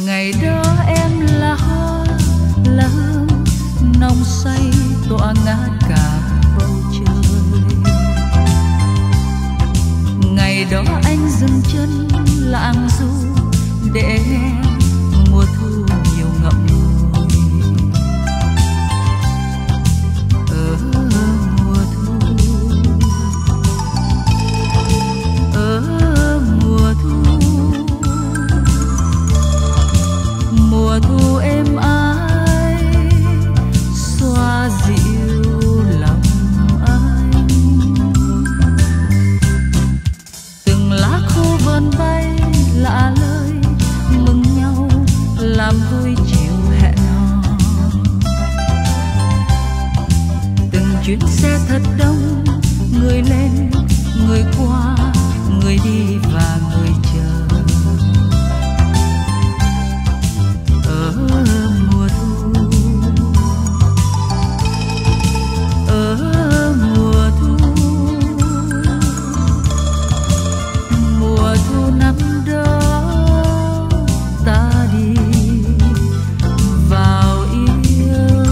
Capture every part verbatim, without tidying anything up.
Ngày đó em là hoa, là hương nồng say tỏa ngát cả bầu trời. Ngày đó anh dừng chân lãng du để nghe mùa thu nhiều ngậm ngùi. Ở mùa thu, ở mùa thu, mùa thu êm ái xoa dịu lòng anh. Từng lá khô vờn bay lạ lời mừng nhau làm vui chiều hẹn hò. Từng chuyến xe thật đông, người lên người qua, người đi và người chờ. Ở mùa thu, ở mùa thu, mùa thu năm đó ta đi vào yêu.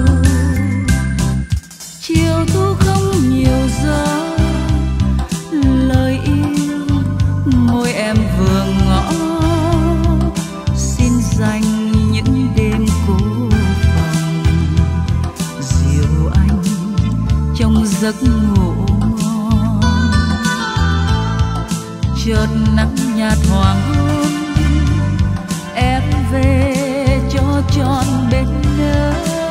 Chiều thu không nhiều gió, lời yêu môi em vừa ngõ. Xin dành những đêm cô phòng dìu anh trong giấc ngủ ngon. Chợt nắng nhạt hoàng hôn, em về cho tròn bên nhớ.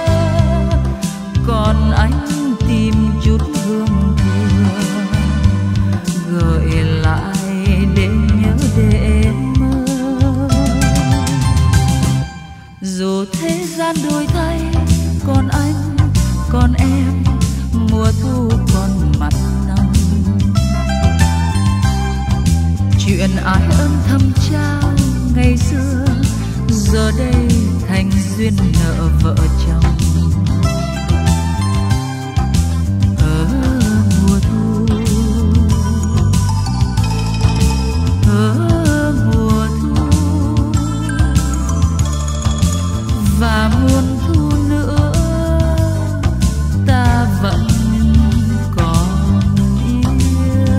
Còn anh tìm chút hương thừa gợi lại để nhớ để mơ. Dù thế gian đổi thay, còn anh còn em mùa thu còn mặn nồng. Chuyện ai âm thầm trao ngày xưa giờ đây thành duyên nợ vợ chồng. Ở mùa thu, ở mùa thu, và muôn thu nữa ta vẫn còn yêu.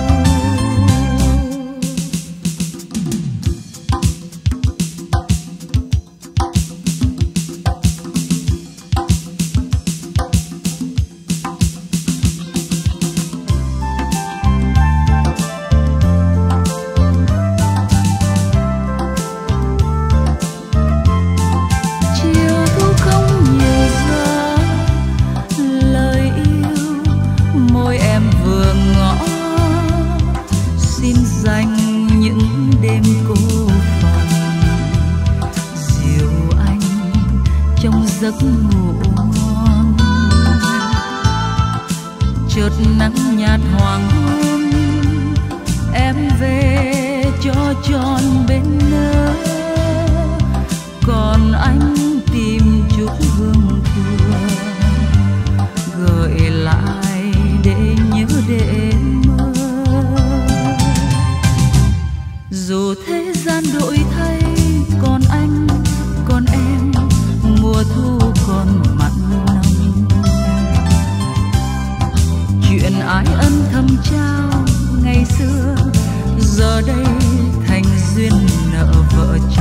Chiều thu không nhiều gió, lời yêu môi em vừa ngõ. Xin dành những đêm cô phòng dìu anh trong giấc ngủ ngon. Chợt nắng nhạt hoàng hôn, em về cho tròn bên nhớ. Còn anh tìm chút hương thừa gợi lại để nhớ để mơ. Dù thế gian đổi thay, còn anh còn em mùa thu còn mặn nồng. Chuyện ai ân thầm trao ngày xưa giờ đây thành duyên nợ vợ chồng.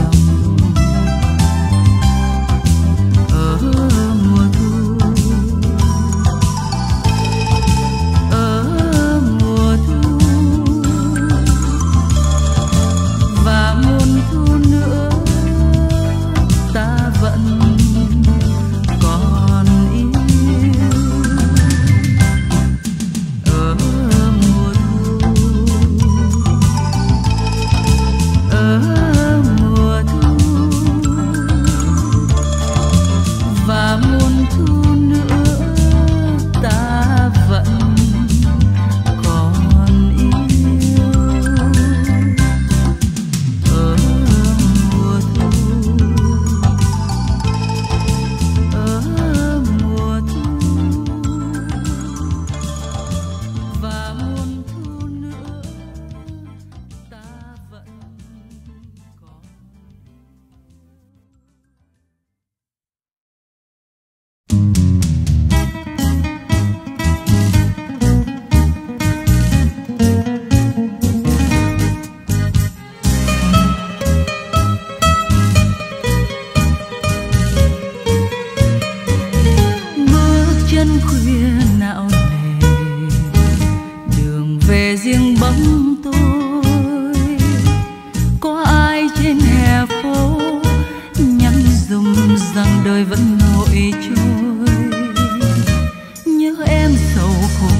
đời vẫn nổi trôi, nhớ em sầu khổ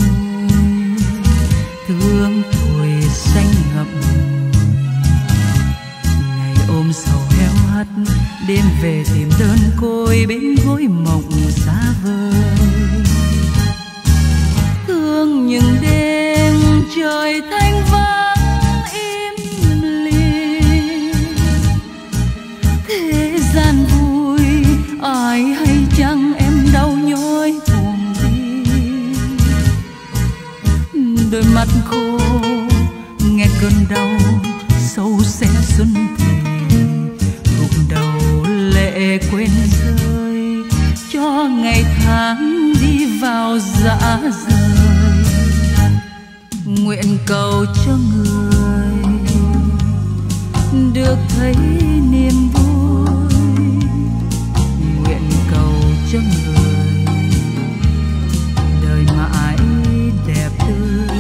thương tuổi xanh ngập ngùi. Ngày ôm sầu heo hắt đêm về tìm đơn côi bên gối mộng xa vời. Thương những đêm trời thanh vắng im lìm, thế gian vui ai hay chăng em đau nhói buồn đi. Đôi mắt khô nghe cơn đau sâu xé xuân thì gục đầu lệ quên rơi, cho ngày tháng đi vào dã rời. Nguyện cầu cho người được thấy niềm vui, nguyện cầu cho người đời mãi đẹp tươi.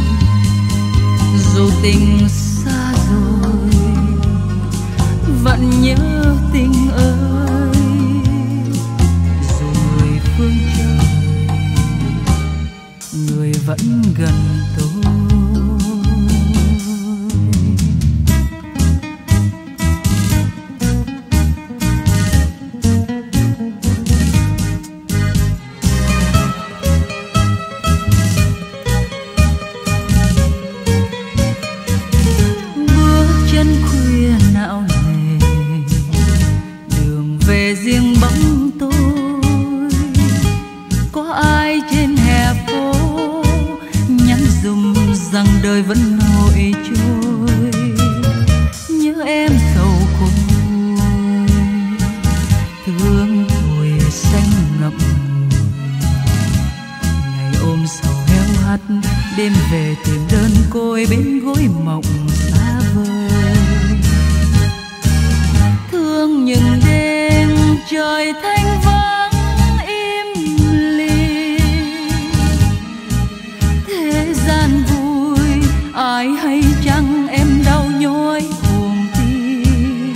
Dù tình xa rồi vẫn nhớ tình ơi, dù người phương trời người vẫn gần tôi. Đời vẫn nổi trôi, nhớ em sầu khổ thương tuổi xanh ngập ngùi. Ngày ôm sầu heo hắt đêm về tìm đơn côi bên gối mộng xa vời. Thương những đêm trời thanh vắng im lìm, thế gian ai hay chăng em đau nhói buồn tim.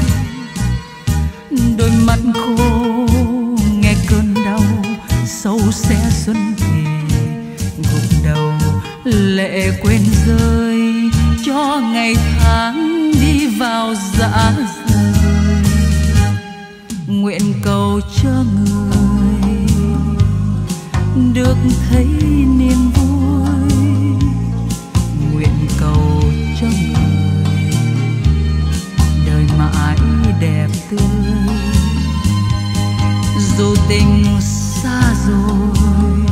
Đôi mắt khô nghe cơn đau sâu xé xuân thì gục đầu lệ quên rơi, cho ngày tháng đi vào dã rời. Nguyện cầu cho người được thấy niềm vui, nguyện cầu cho người đời mãi đẹp tươi. Dù tình xa rồi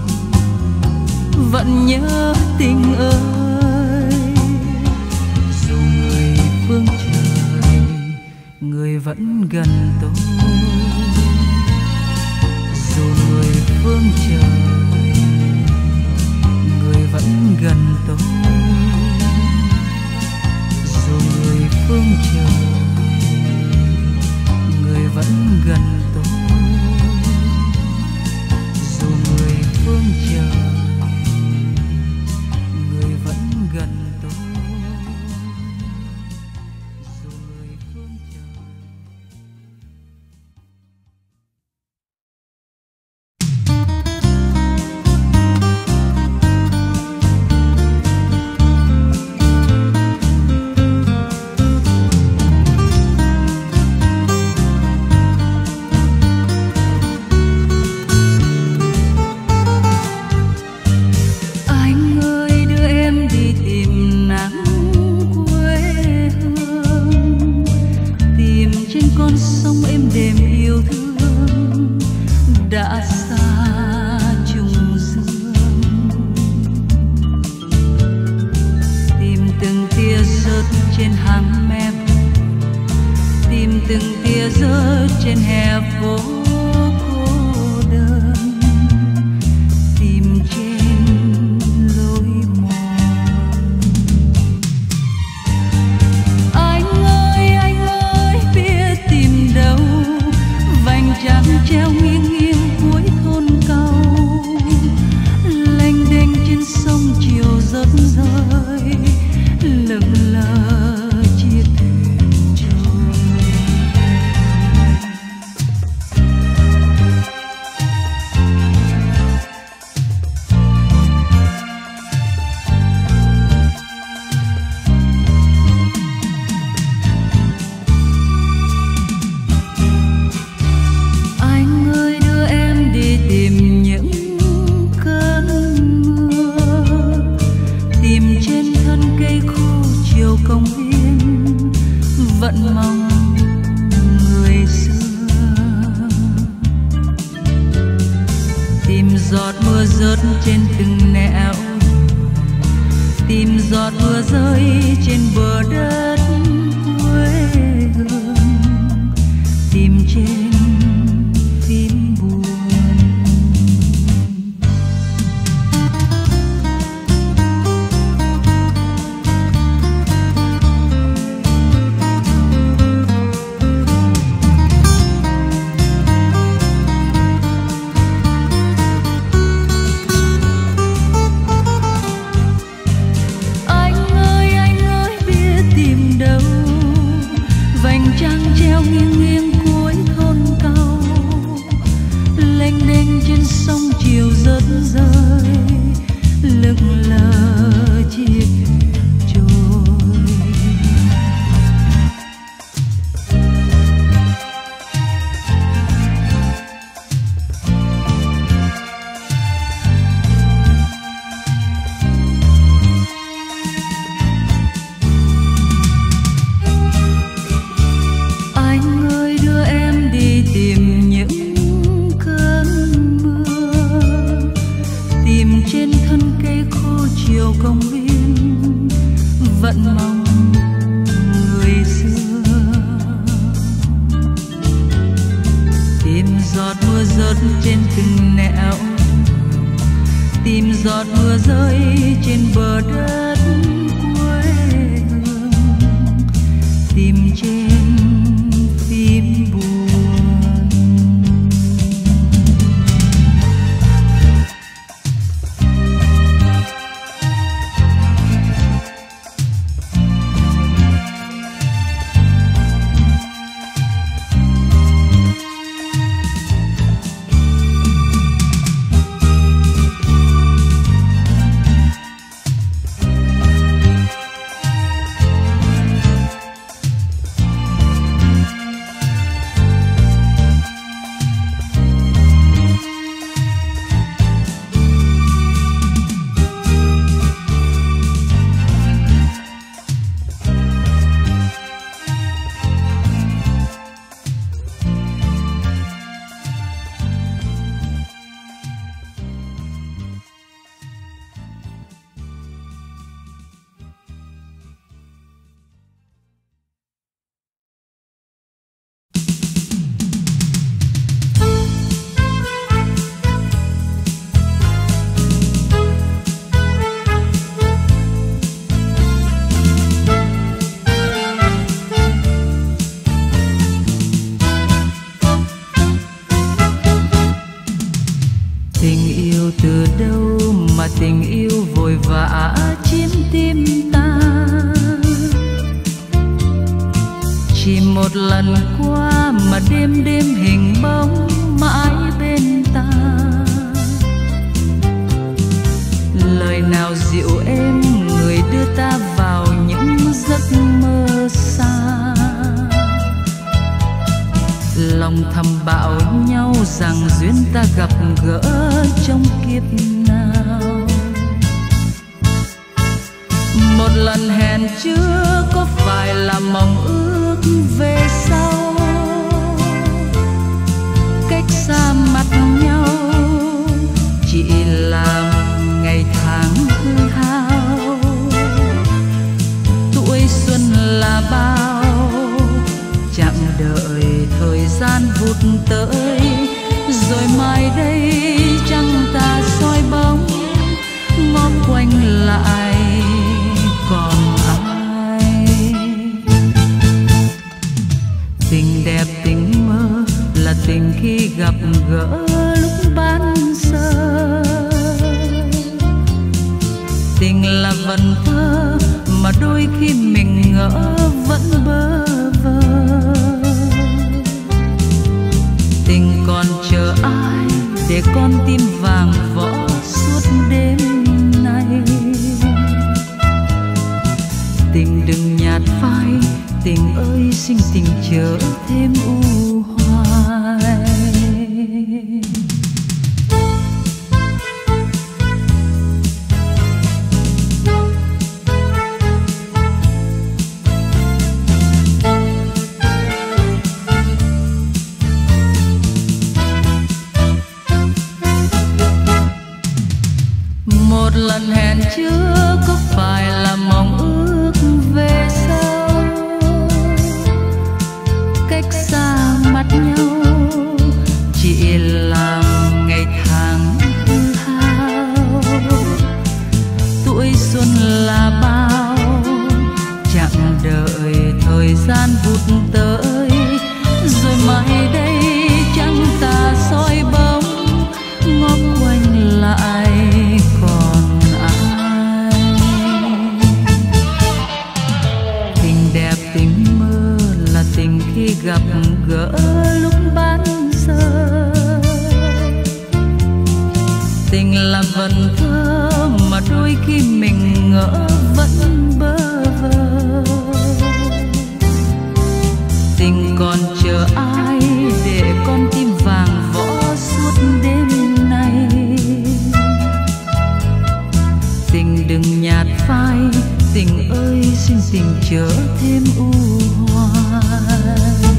vẫn nhớ tình ơi, dù người phương trời người vẫn gần tôi. Dù người phương trời người vẫn gần tôi, dù người phương trời người vẫn gần tôi. Dù người phương trời người vẫn gần tôi. Dù người phương trời. tìm giọt mưa rớt trên từng nẻo đường, tìm giọt mưa rơi trên bờ đất quê hương, tìm trên phím buồn. khi gặp gỡ lúc ban giờ. Tình là vần thơ mà đôi khi mình ngỡ vẫn bơ vơ. Tình còn chờ ai để con tim vàng võ suốt đêm nay. Tình đừng nhạt phai, tình ơi xin tình chớ thêm u hoài.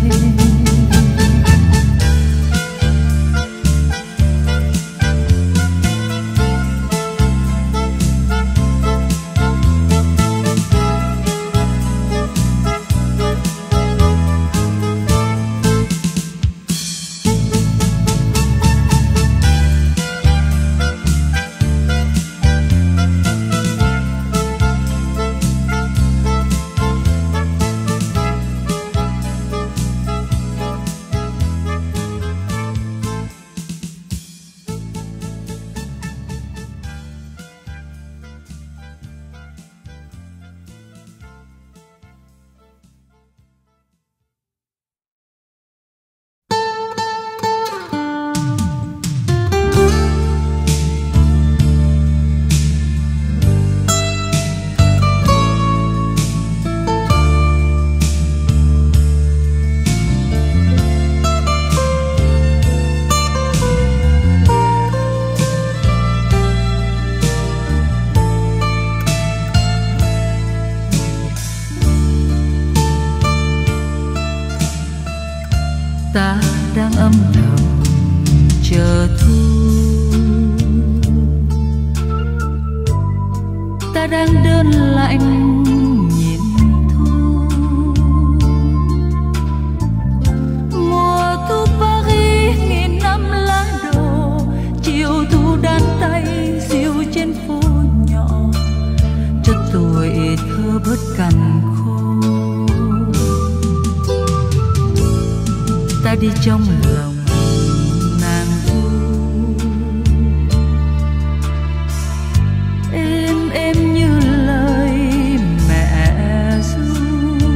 Ta đang âm thầm chờ thu, ta đang đơn lạnh nhìn thu. Mùa thu Paris nghìn năm lá đổ, chiều thu đan tay diêu trên phố nhỏ, cho tuổi thơ bớt cằn khô. Ta đi trong lòng nàng thu, êm êm như lời mẹ ru.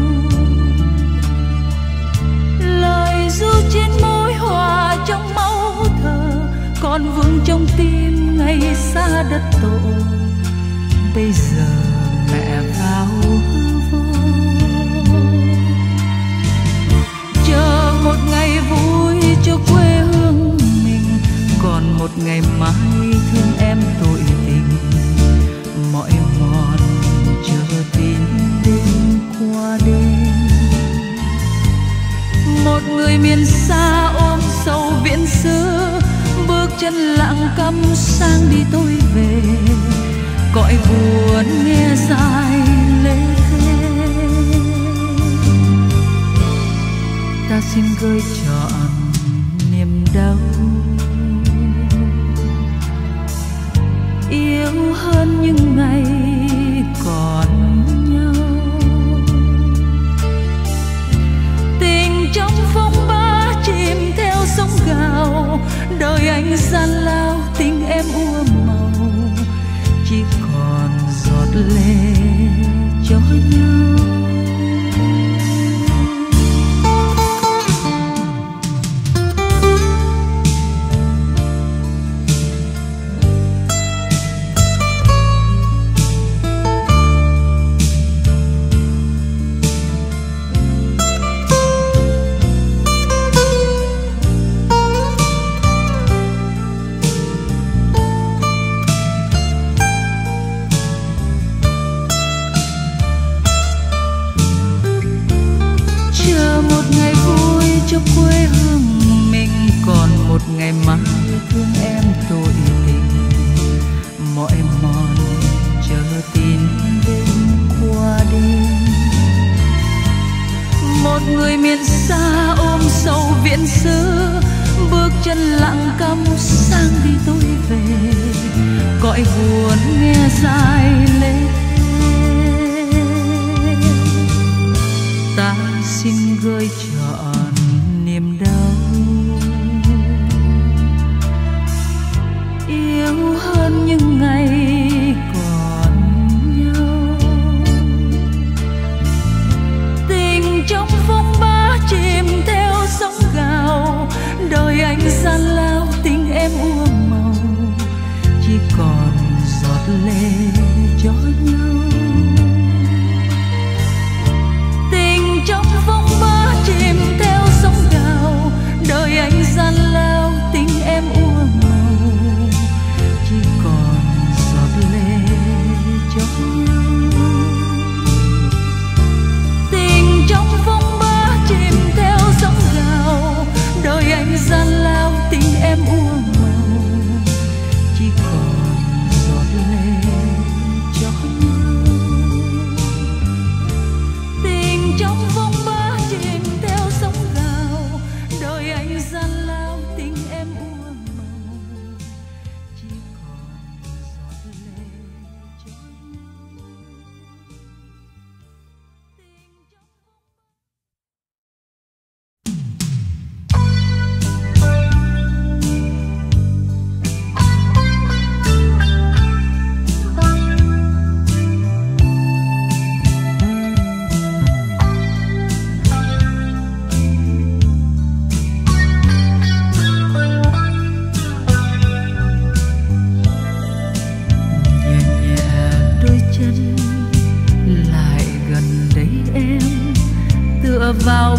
Lời ru trên môi hòa trong máu thở, còn vương trong tim ngày xa đất tổ. Bây giờ mẹ vào hư vô, chờ một ngày vui cho quê hương mình, còn một ngày mai thương em tội tình. Mỏi mòn chờ tin đêm qua đêm, một người miền xa ôm sầu viễn xưa, bước chân lặng câm sang đi tôi về. Cõi buồn nghe dài lê thê, ta xin gửi trọn niềm đau. Yêu hơn những ngày còn nhau, tình trong phong ba chìm theo sóng gào. Đời anh gian lao tình em úa màu, chỉ còn giọt lệ cho nhau. Cho quê hương mình, còn một ngày mai thương em tội tình. Mỏi mòn chờ tin đêm qua đêm, một người miền xa ôm sầu viễn xưa, bước chân lặng câm sang đi tôi về. Cõi buồn nghe dài lê thê, ta xin gửi trọn niềm đau. Yêu hơn những ngày còn nhau, tình trong phong ba chìm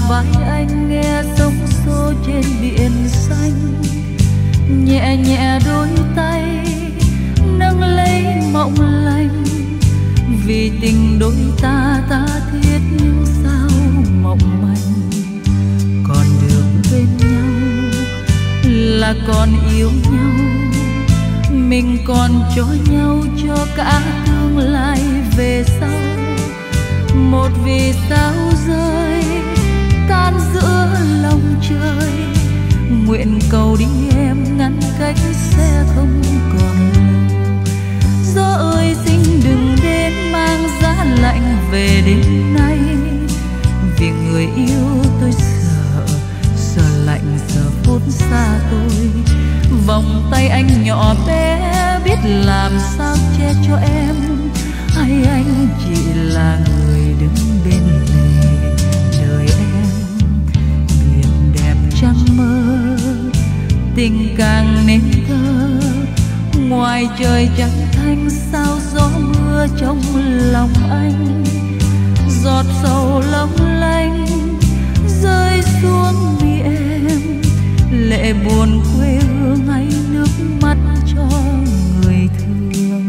vai anh nghe sóng xô trên biển xanh, nhẹ nhẹ đôi tay nâng lấy mộng lành. Vì tình đôi ta ta thiết nhưng sao mộng manh, còn được bên nhau là còn yêu nhau, mình còn cho nhau cho cả tương lai về sau. Một vì sao rơi tan giữa lòng trời, nguyện cầu đi em ngăn cách sẽ không còn lâu. Gió ơi xin đừng đến mang giá lạnh về đêm nay, vì người yêu tôi sợ, sợ lạnh sợ phút xa tôi. Vòng tay anh nhỏ bé biết làm sao che cho em, hay anh chỉ là người đứng bên lề đời em. Biển đẹp trăng mơ, tình càng nên thơ, ngoài trời trắng thanh sao gió mưa trong lòng anh. Giọt sầu long lanh rơi xuống mi em, lệ buồn quê hương hay nước mắt cho người thương.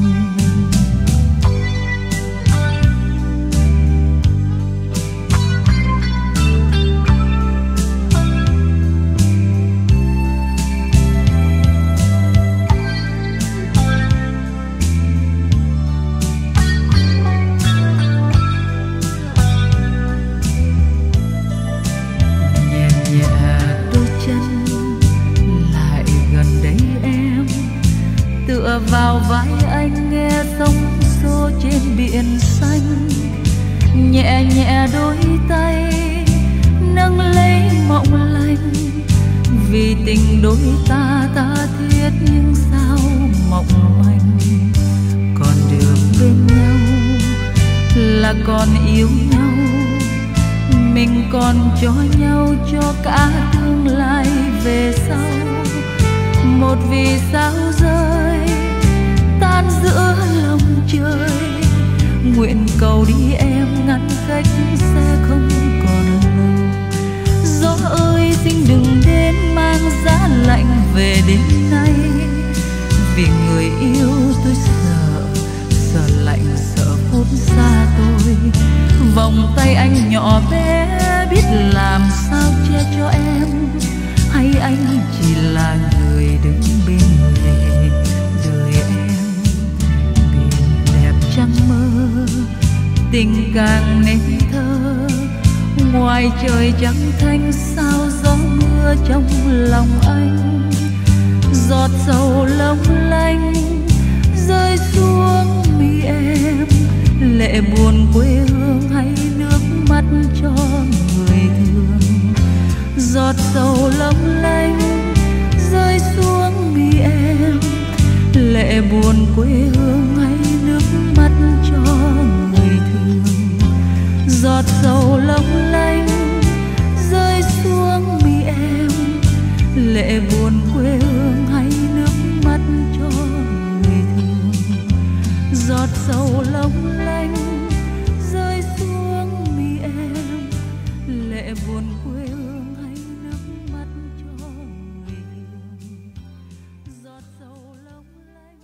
Vào vai anh nghe sóng xô trên biển xanh, nhẹ nhẹ đôi tay nâng lấy mộng lành. Vì tình đôi ta ta thiết nhưng sao mộng manh, còn được bên nhau là còn yêu nhau, mình còn cho nhau cho cả tương lai về sau. Một vì sao rơi tan giữa lòng trời, nguyện cầu đi em ngăn cách sẽ không còn lâu. Gió ơi xin đừng đến mang giá lạnh về đêm nay, vì người yêu tôi sợ, sợ lạnh sợ phút xa tôi. Vòng tay anh nhỏ bé biết làm sao che cho em, hay anh chỉ là người đứng bên lề đời em. Trăng mơ, tình càng nên thơ, ngoài trời trắng thanh sao gió mưa trong lòng anh. Giọt sầu long lanh rơi xuống mi em, lệ buồn quê hương hay nước mắt cho người thương. Giọt sầu long lanh rơi xuống mi em, lệ buồn quê hương hay nước mắt cho người thương. Giọt sầu long lanh rơi xuống mi em, lệ buồn quê hương hay nước mắt cho người thương. Giọt sầu long lanh rơi xuống mi em, lệ buồn quê hương hay nước mắt cho người thương. Giọt sầu long lanh.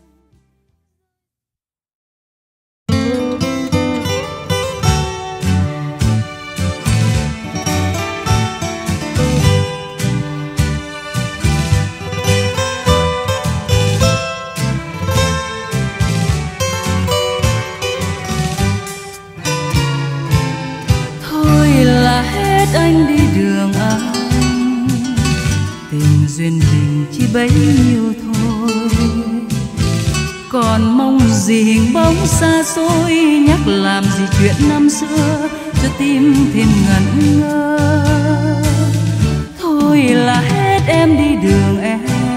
Anh đi đường anh, tình duyên mình chỉ bấy nhiêu thôi, còn mong gì hình bóng xa xôi nhắc làm gì chuyện năm xưa cho tim thêm ngẩn ngơ. Thôi là hết em đi đường em,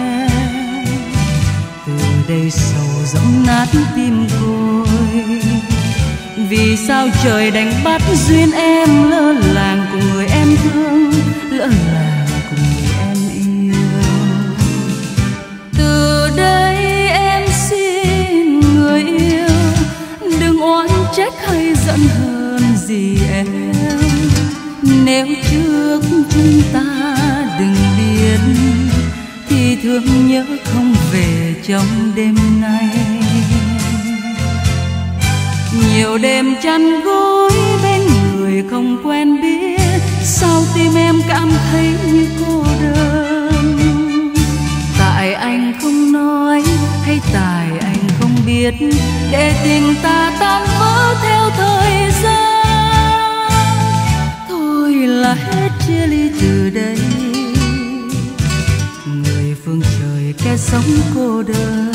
từ đây sầu rỗng nát tim tôi. Vì sao trời đánh bắt duyên em lỡ làng cùng người em thương, lỡ làng cùng người em yêu. Từ đây em xin người yêu đừng oán trách hay giận hờn gì em, nếu chưa tình ta đừng biết, thì thương nhớ không về trong đêm nay. Nhiều đêm chăn gối bên người không quen biết, sao tim em cảm thấy như cô đơn. Tại anh không nói hay tại anh không biết, để tình ta tan vỡ theo thời gian. Thôi là hết chia ly từ đây, người phương trời kẻ sống cô đơn.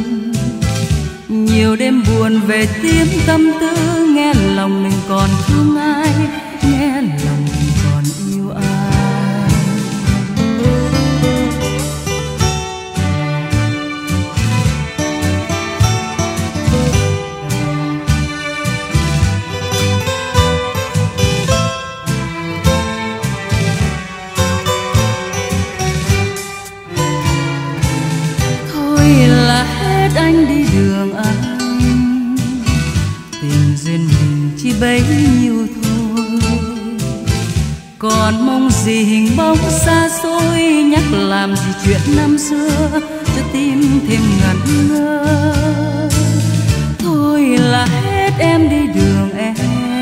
Nhiều đêm buồn về tiếng tâm tư, nghe lòng mình còn thương ai, nghe lòng mình còn yêu ai. Thôi là hết anh đi đường anh, tình duyên mình chỉ bấy nhiêu thôi. Còn mong gì hình bóng xa xôi, nhắc làm gì chuyện năm xưa cho tim thêm ngẩn ngơ. Thôi là hết em đi đường em,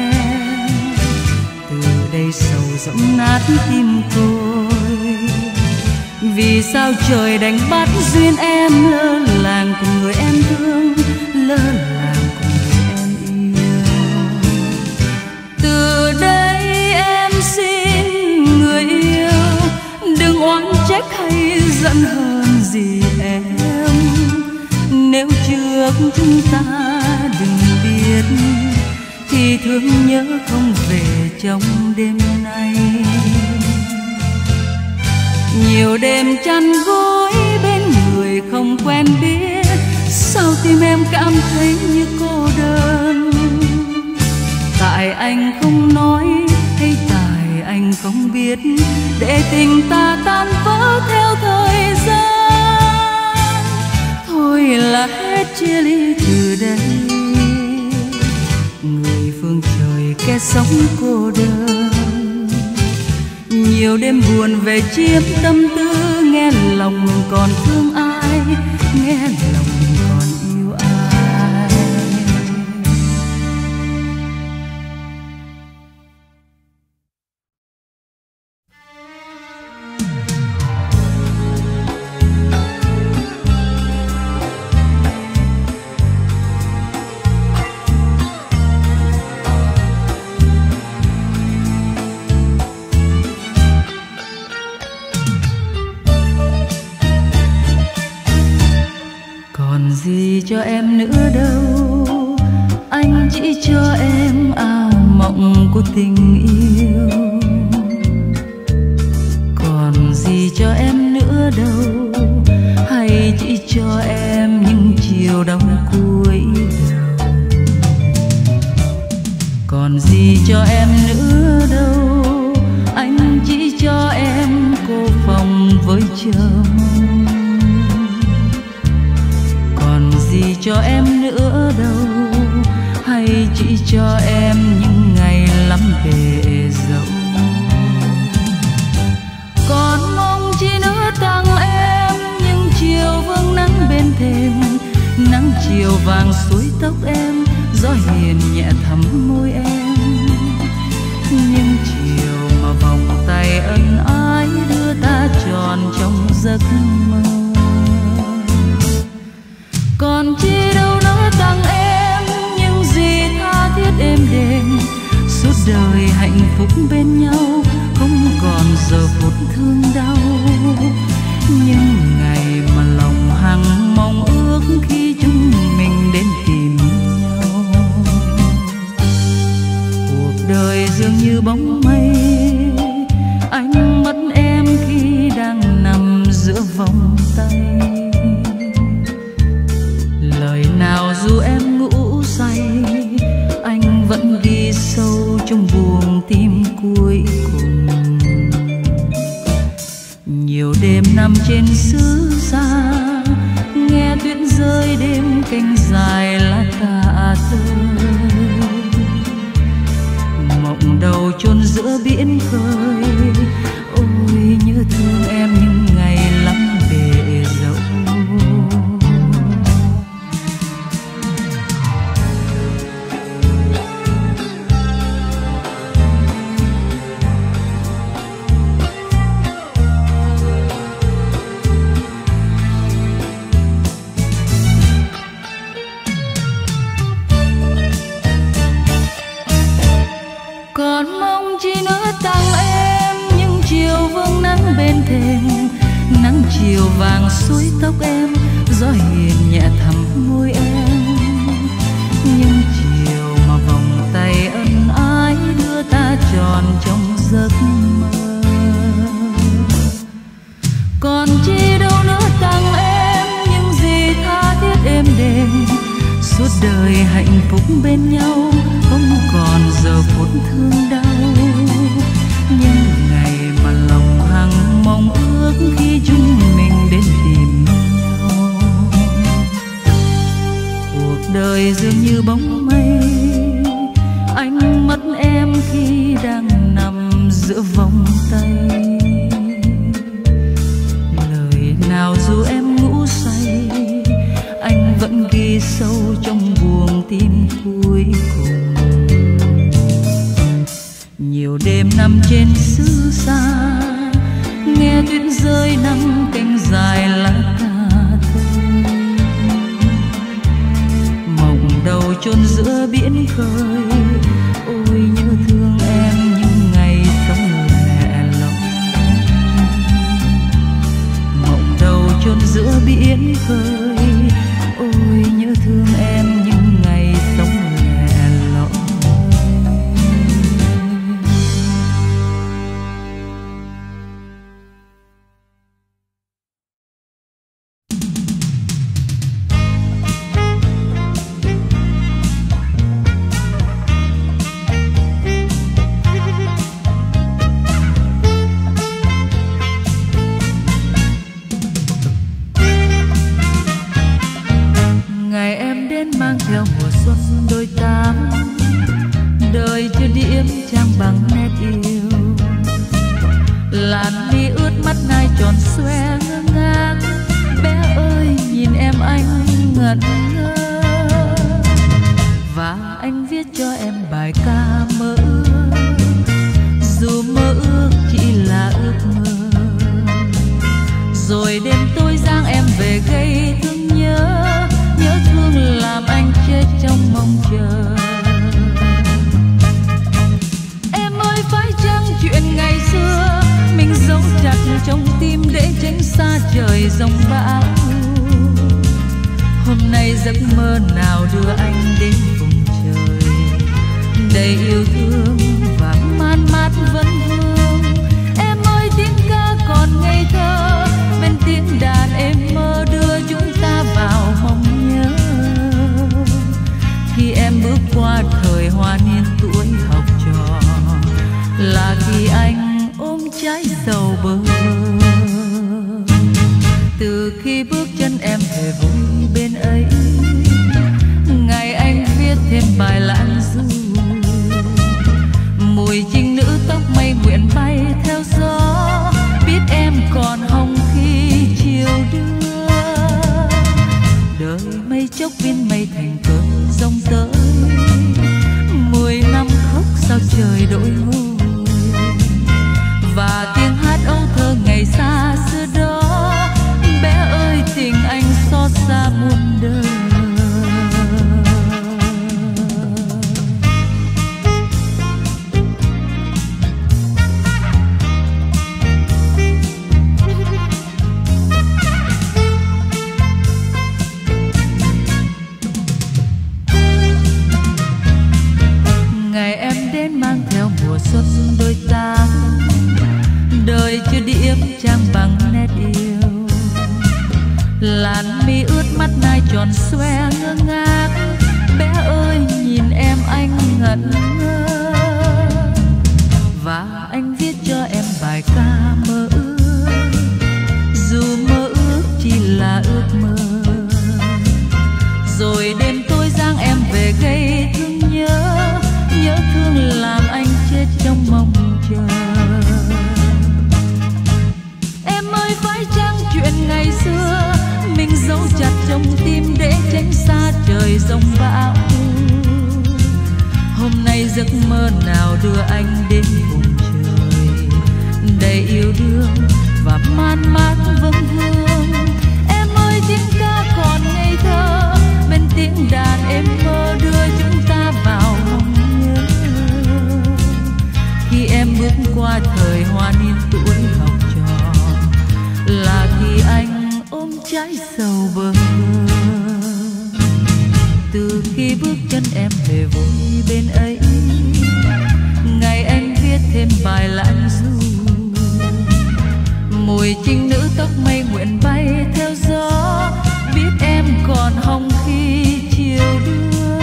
từ đây sầu rỗng nát tim tôi. Vì sao trời đánh bắt duyên em lơ làng cùng người em thương, lơ làng cùng người em yêu. Từ đây em xin người yêu, đừng oán trách hay giận hờn gì em. Nếu trước chúng ta đừng biết, thì thương nhớ không về trong đêm nay. Nhiều đêm chăn gối bên người không quen biết, sao tim em cảm thấy như cô đơn. Tại anh không nói hay tại anh không biết, để tình ta tan vỡ theo thời gian. Thôi là hết chia ly từ đây, người phương trời kẻ sống cô đơn. Nhiều đêm buồn về chiếm tâm tư, nghe lòng mình còn thương ai, nghe lòng mình còn yêu ai. Gì cho em nữa đâu, anh chỉ cho em ảo mộng của tình yêu. Còn gì cho em nữa đâu, hay chỉ cho em những chiều đông cuối đầu. Còn gì cho em nữa đâu, anh chỉ cho em cô phòng với chồng. Gì cho em nữa đâu, hay chỉ cho em những ngày lắm bề dẫu. Còn mong chi nữa tặng em những chiều vương nắng bên thềm, nắng chiều vàng suối tóc em, gió hiền nhẹ thắm môi em. Những chiều mà vòng tay ân ái đưa ta tròn trong giấc mơ. Còn chi đâu nữa tặng em những gì tha thiết êm đềm, suốt đời hạnh phúc bên nhau, không còn giờ phút thương đau. Những ngày mà lòng hằng mong ước khi chúng mình đến tìm nhau. Cuộc đời dường như bóng mây, anh mất em khi đang nằm giữa vòng tay. Lời nào dù em ngủ say, anh vẫn đi sâu trong buồng tim cuối cùng. Nhiều đêm nằm trên xứ xa, nghe tuyết rơi đêm canh dài lá cà tơi. Mộng đầu chôn giữa biển khơi, ôi chiều vàng suối tóc em, gió hiền nhẹ thắm môi em. Nhưng chiều mà vòng tay ân ái đưa ta tròn trong giấc mơ. Còn chi đâu nữa tặng em những gì tha thiết êm đềm, suốt đời hạnh phúc bên nhau, không còn giờ phút thương đau. Nhưng ngày mà lòng hằng mong ước khi chúng mình đến tìm nhau. Cuộc đời dường như bóng mây, anh mất em khi đang nằm giữa vòng tay. Lời nào dù em ngủ say, anh vẫn ghi sâu trong buồng tim cuối cùng. Nhiều đêm nằm trên xứ xa, nghe tuyết rơi nắng cánh dài lá cà thơm. Mộng đầu chôn giữa biển khơi, ôi nhớ thương em những ngày sống lẻ loi. Mộng đầu chôn giữa biển khơi, ôi nhớ thương em những ngày sống lẻ loi. Ngày em đến mang theo mùa xuân đôi tám, đời chưa điểm trang bằng nét yêu. Làn mi ướt mắt nai tròn xoe ngơ ngác, bé ơi nhìn em anh ngẩn ngơ. Và anh viết cho em bài ca mơ ước, dù mơ ước chỉ là ước mơ. Rồi đêm tối giang em về gây thương nhớ, nhớ thương làm anh chết trong mong chờ. Em ơi phải chăng chuyện ngày xưa mình giấu chặt trong tim để tránh xa trời giông bão. Hôm nay giấc mơ nào đưa anh đến vùng trời đầy yêu thương và man mát vấn vương. Em ơi tiếng ca còn ngây thơ, bên tiếng đàn em mơ đưa chúng ta vào mong nhớ. Khi em bước qua thời hoa niên tuổi học trò, là khi anh ôm trái sầu bơ vơ. Từ khi bước chân em về vui bên ấy, ngày anh viết thêm bài lãng du. Mùi trinh nữ tóc mây nguyện bay theo gió, biết em còn hồng khi chiều đưa. Đời mây chốc biến mây thành cơn giông tới, mười năm khóc sao trời đổi ngôi. Và tiếng hát âu thơ ngày xa xưa đó, bé ơi tình anh xót xa muôn đời. Ngày em đến mang theo mùa xuân đôi tám, đời chưa điểm trang bằng nét yêu. Làn mi ướt mắt nai tròn xoe ngơ ngác, bé ơi nhìn em anh ngẩn ngơ. Và anh viết cho em bài ca mơ ước, dù mơ ước chỉ là ước mơ. Rồi đêm tối giang em về gây thương nhớ, nhớ thương làm anh chết trong mong chờ. Em ơi phải chăng chuyện ngày xưa mình giấu chặt trong tim để tránh xa trời giông bão. Hôm nay giấc mơ nào đưa anh đến vùng trời đầy yêu đương và man mát vấn vương. Em ơi tiếng ca còn ngây thơ, bên tiếng đàn em mơ đưa chúng ta vào mong nhớ. Khi em bước qua thời hoa niên tuổi học trò, là khi anh chân em về vui bên ấy. Ngày anh viết thêm bài lãng du, mùi trinh nữ tóc mây nguyện bay theo gió, biết em còn hồng khi chiều đưa.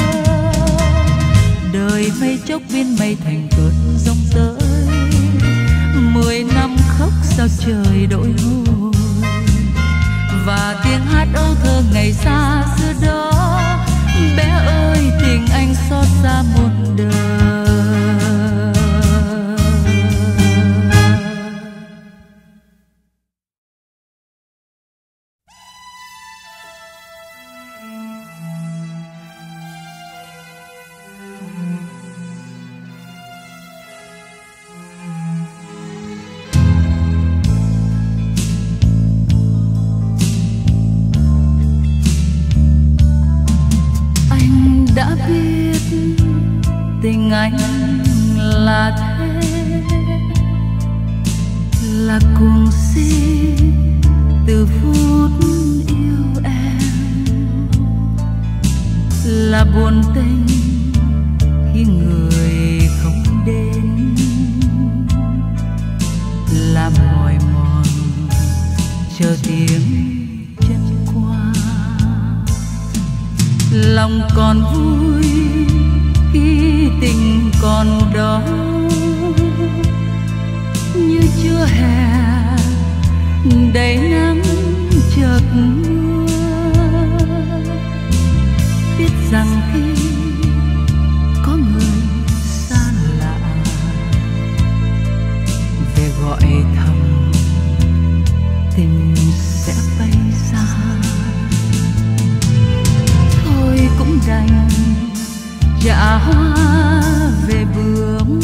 Đời mây chốc biến mây thành cơn giông tới, mười năm khóc sao trời đổi ngôi. Và tiếng hát âu thơ ngày xa xưa đó, bé ơi tình anh xót xa một đời. Đã biết tình anh là thế, là cuồng si từ phút yêu em, là buồn tình khi người không đến, là mỏi mòn chờ tiếng chân qua. Lòng còn vui khi tình còn đó, như chưa hè đầy nắng chợt mưa. Biết rằng khi có người xa lạ về gọi thầm, tình sẽ bay xa. Cũng đành trả hoa về bướm,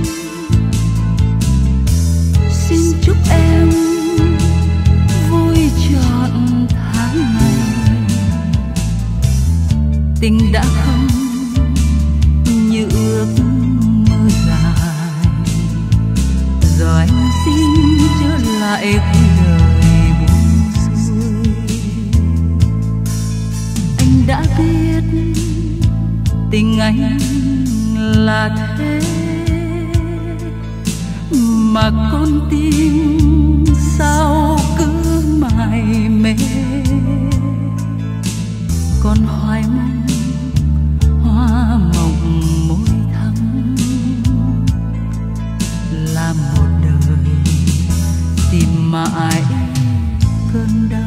xin chúc em vui trọn tháng ngày. Tình đã không như ước mơ dài, giờ anh xin trở lại cuộc đời buông xuôi. Anh đã biết tình anh là thế, mà con tim sao cứ mải mê. Con hoài mong hoa mộng môi thắm, là một đời tìm mãi cơn đau.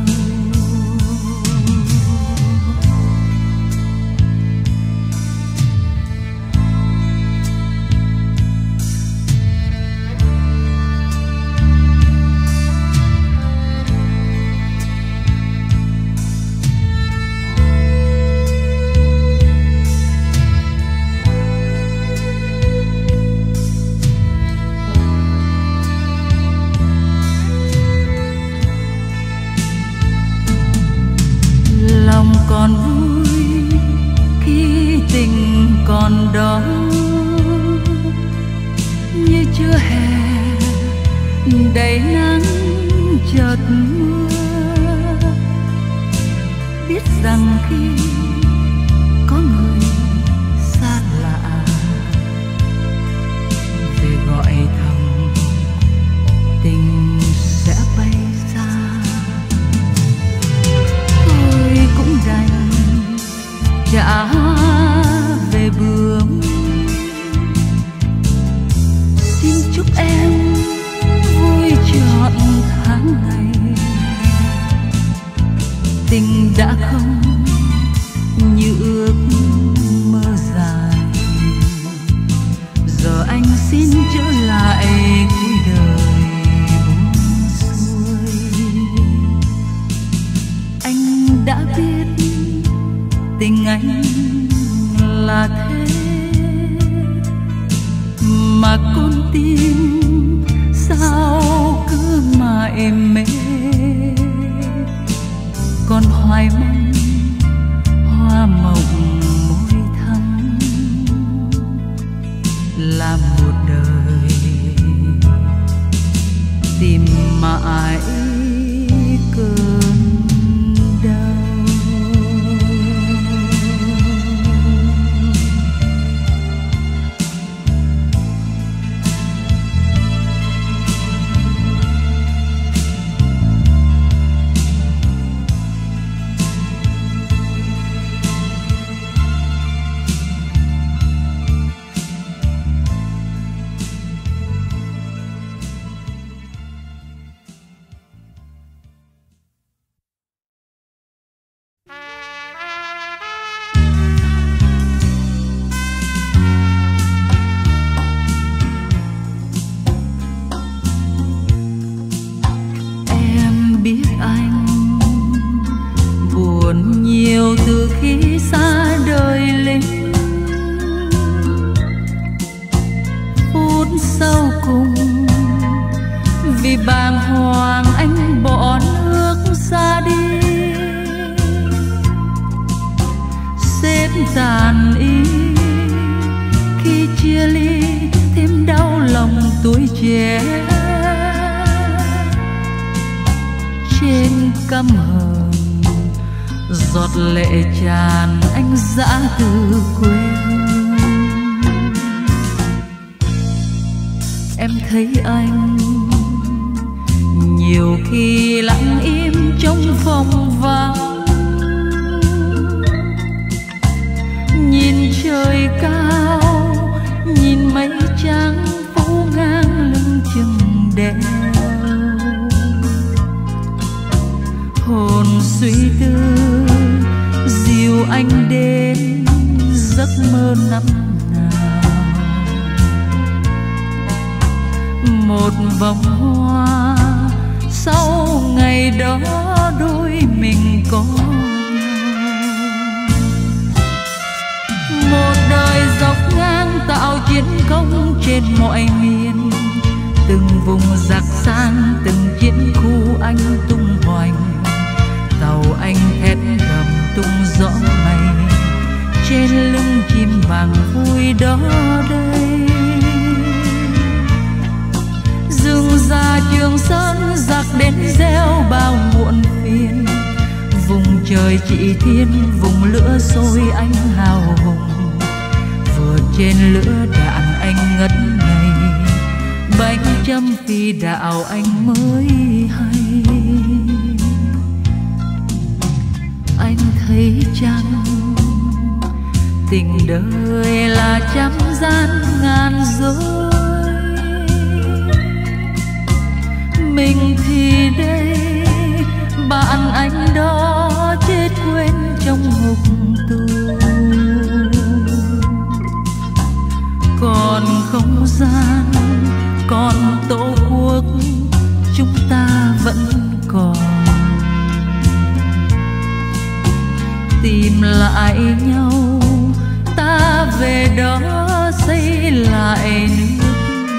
Còn vui khi tình còn đó, như chưa hè đầy nắng chợt mưa. Biết rằng khi có người xa lạ về gọi thầm, tình sẽ bay xa. Tôi cũng đành trả về bướm, xin chúc em vui trọn tháng ngày. Tình đã không như ước mơ dài, giờ anh xin trở lại cuối đời buông xuôi. Anh đã biết tình anh là thế, mà con tim sao cứ mải mê. Còn hoài mong hoa mộng môi thắm, là một đời tìm mãi cơn đau. Rồi bàng hoàng anh bỏ nước ra đi, xếp tàn ý khi chia ly thêm đau lòng tuổi trẻ. Trên căm hờn giọt lệ tràn anh dã từ quê hương. Em thấy anh nhiều khi lặng im trong phòng vắng, nhìn trời cao, nhìn mây trắng phủ ngang lưng chừng đèo. Hồn suy tư dìu anh đến giấc mơ năm nào. Một vòng hoa sau ngày đó đôi mình có một đời dọc ngang tạo chiến công trên mọi miền. Từng vùng giặc sang, từng chiến khu anh tung hoành. Tàu anh thét gầm tung gió mây, trên lưng chim vàng vui đó đây. Rừng già Trường Sơn giặc đến gieo bao muộn phiền. Vùng trời chỉ thiên, vùng lửa sôi anh hào hùng. Vừa trên lửa đạn anh ngất ngây, bánh châm phi đạo anh mới hay. Anh thấy chăng tình đời là trăm gian ngàn dối. Mình thì đây, bạn anh đó chết quên trong ngục tù. Còn không gian, còn tổ quốc, chúng ta vẫn còn. Tìm lại nhau, ta về đó xây lại nước non.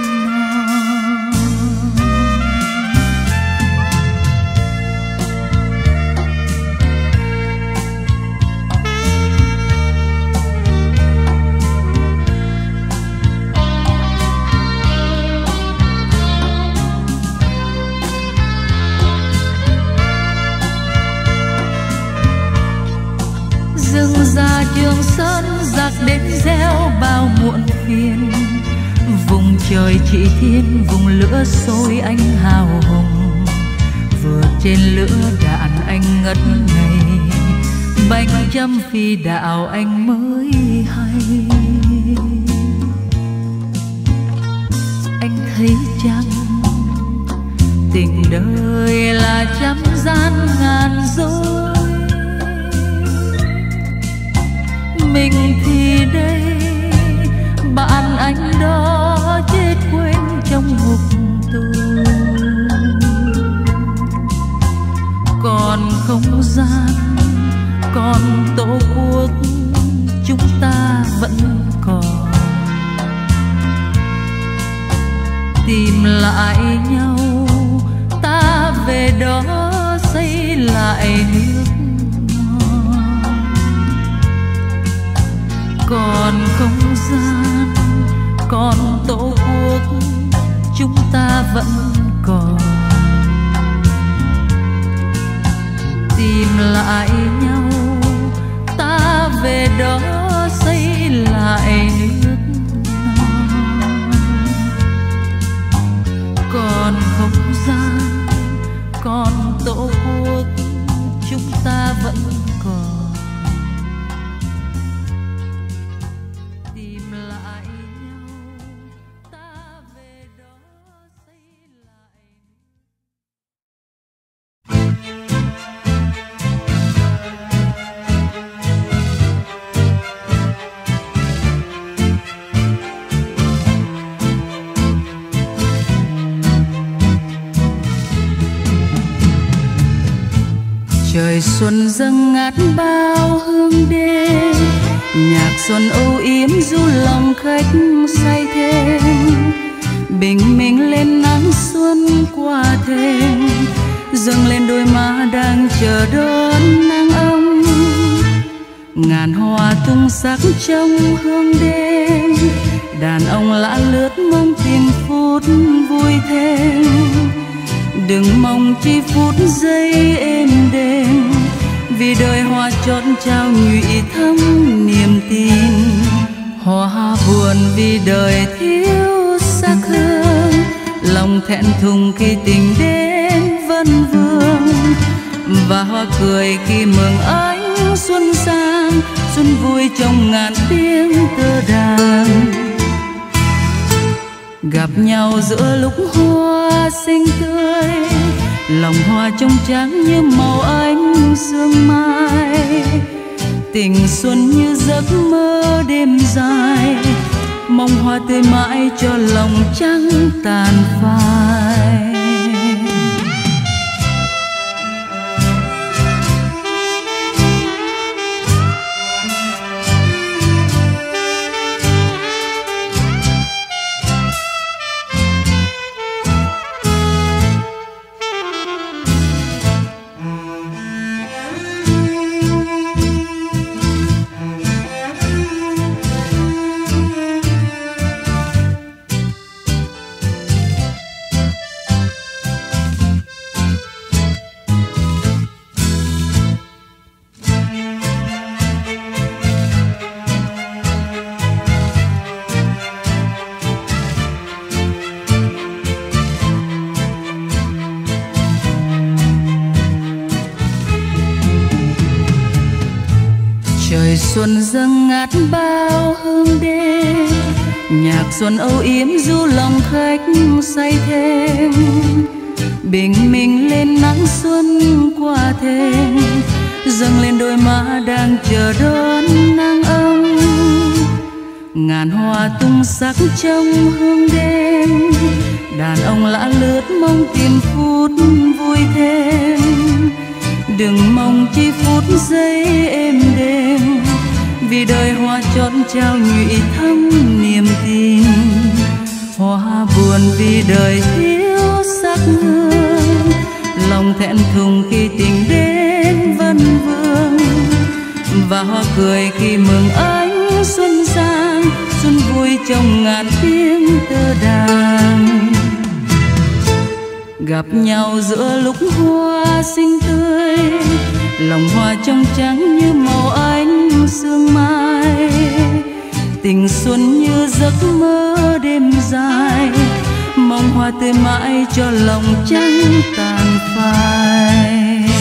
Rừng già Trường Sơn giặc đến gieo bao muộn phiền. Vùng trời chỉ thiên, vùng lửa sôi anh hào hùng. Vừa trên lửa đạn anh ngất ngây, bánh châm phi đạo anh mới hay. Anh thấy chăng tình đời là trăm gian ngàn dối. Mình thì đây, bạn anh đó chết quên trong ngục tù. Còn không gian, còn tổ quốc, chúng ta vẫn còn. Tìm lại nhau, ta về đó xây lại nước. Còn không gian, còn tổ quốc, chúng ta vẫn còn. Tìm lại nhau, ta về đó xây lại nước non. Còn không gian, còn tổ quốc, chúng ta vẫn còn. Trời xuân dâng ngát bao hương đêm, nhạc xuân âu yếm du lòng khách say thêm. bình minh lên nắng xuân qua thềm, dâng lên đôi má đang chờ đón nắng ấm. Ngàn hoa tung sắc trong hương đêm, đàn ông lã lướt mong tìm phút vui thêm. Đừng mong chỉ phút giây êm đềm, vì đời hoa chót trao nhụy thắm niềm tin. Hoa buồn vì đời thiếu sắc hương, lòng thẹn thùng khi tình đến vân vương. Và hoa cười khi mừng ánh xuân sang, xuân vui trong ngàn tiếng tơ đàn. Gặp nhau giữa lúc hoa xinh tươi, lòng hoa trong trắng như màu ánh sương mai. Tình xuân như giấc mơ đêm dài, mong hoa tươi mãi cho lòng trắng tàn phai. Xuân dâng ngát bao hương đêm, nhạc xuân âu yếm du lòng khách say thêm. Bình minh lên nắng xuân qua thềm, dâng lên đôi má đang chờ đón nắng ấm. Ngàn hoa tung sắc trong hương đêm, đàn ông lã lướt mong tìm phút vui thêm. Đừng mong chỉ phút giây êm đềm, vì đời hoa chót trao nhụy thắm niềm tin. Hoa buồn vì đời thiếu sắc hương, lòng thẹn thùng khi tình đến vân vương. Và hoa cười khi mừng ánh xuân sang, xuân vui trong ngàn tiếng tơ đàn. Gặp nhau giữa lúc hoa xinh tươi, lòng hoa trong trắng như màu ánh sương mai. Tình xuân như giấc mơ đêm dài, mong hoa tươi mãi cho lòng trắng tàn phai.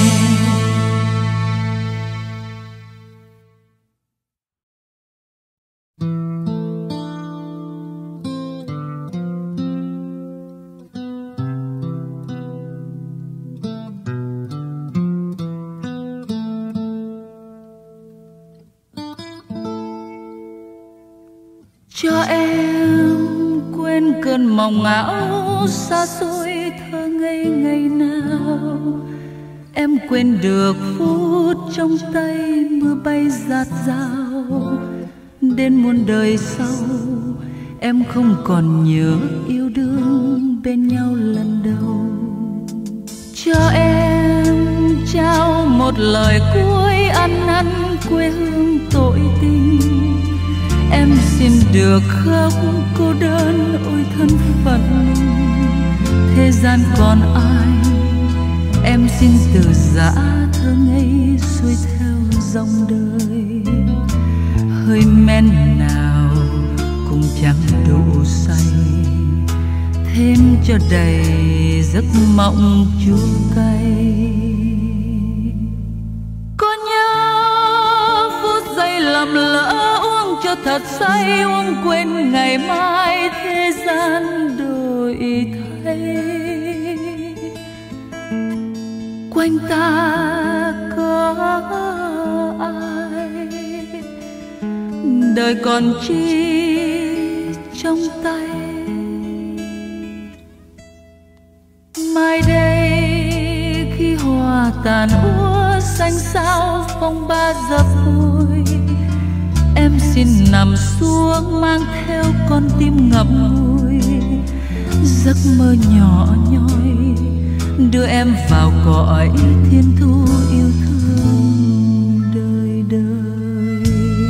Cho em quên cơn mộng ảo xa xôi thơ ngây ngày nào. Em quên được phút trong tay mưa bay rạt rào. Đến muôn đời sau em không còn nhớ yêu đương bên nhau lần đầu. Cho em trao một lời cuối ăn năn quê hương tội tình. Em xin được khóc cô đơn ôi thân phận thế gian còn ai. Em xin từ giã thơ ngây xuôi theo dòng đời. Hơi men nào cũng chẳng đủ say, thêm cho đầy giấc mộng chua cay. Có nhớ phút giây lầm lỡ uống cho thật say, uống quên ngày mai thế gian đổi thay. Quanh ta có ai, đời còn chi trong tay. Mai đây khi hoa tàn úa xanh sao phong ba dập vùi, em xin nằm xuống mang theo con tim ngậm ngùi. giấc mơ nhỏ nhoi đưa em vào cõi thiên thu yêu thương đời đời.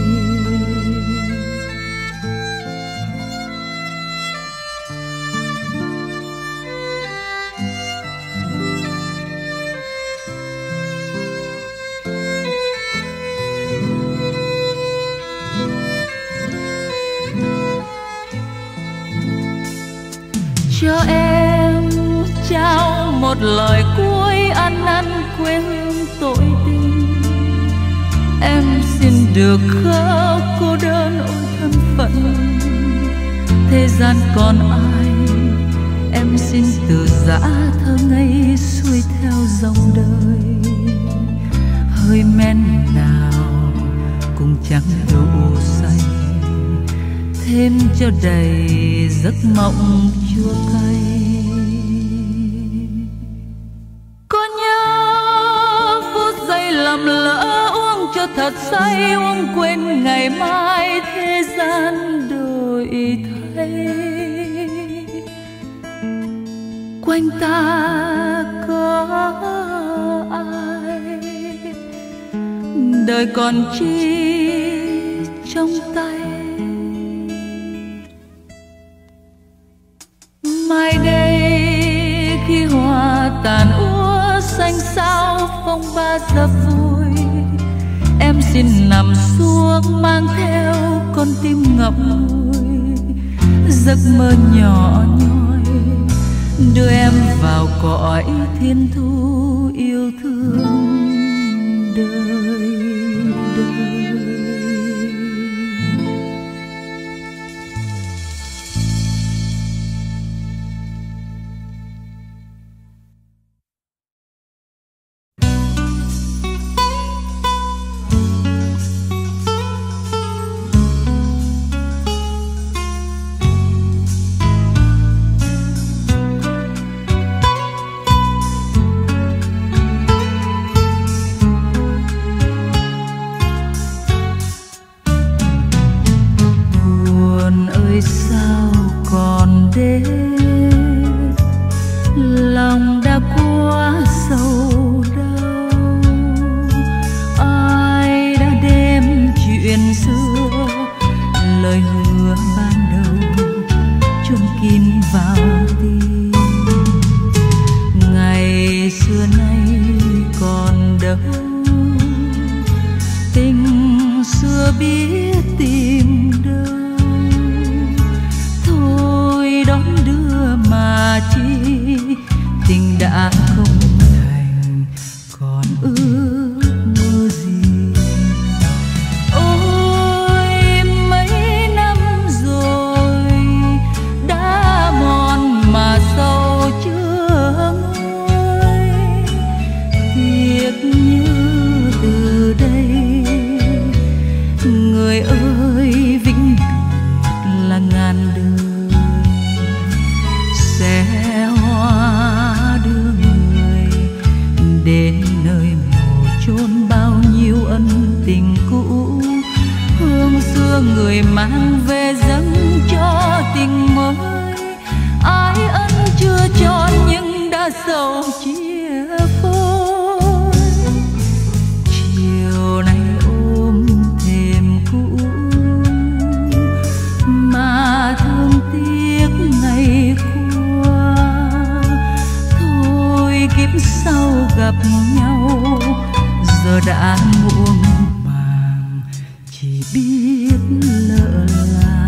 Cho em trao một lời cuối ăn năn quê hương tội tình. Em xin được khóc cô đơn ôi thân phận. Thế gian còn ai, em xin từ giã thơ ngây xuôi theo dòng đời. Hơi men nào cùng chẳng đủ say, thêm cho đầy giấc mộng chua cay. Có nhớ phút giây lầm lỡ uống cho thật say, uống quên ngày mai thế gian đổi thay. Quanh ta có ai, đời còn chi trong tay. Mai đây khi hoa tàn úa xanh sao phong ba giờ vui, em xin nằm xuống mang theo con tim ngậm ngùi. Giấc mơ nhỏ nhoi đưa em vào cõi thiên thu yêu thương đời đời. Lòng đã quá sâu đau, ai đã đem chuyện xưa lời hứa ban đầu chôn kín vào tim. Ngày xưa nay còn đâu, tình xưa biết tìm đâu. Thôi đón đưa mà chi, tình đã không thành còn ước mơ gì. Ôi mấy năm rồi đã mòn mà sâu chưa nguôi. Tiếc như từ đây người ơi, vĩnh biệt là ngàn đời. Sẽ hoa đưa người đến nơi mồ chôn bao nhiêu ân tình cũ. Hương xưa người mang về dâng cho tình mới. Ai ân chưa tròn nhưng đã sầu chia phôi. Chiều nay ôm thềm cũ mà thương tiếc ngày qua. Thôi kiếp sau gặp nhau giờ đã muộn màng, chỉ biết lỡ làng.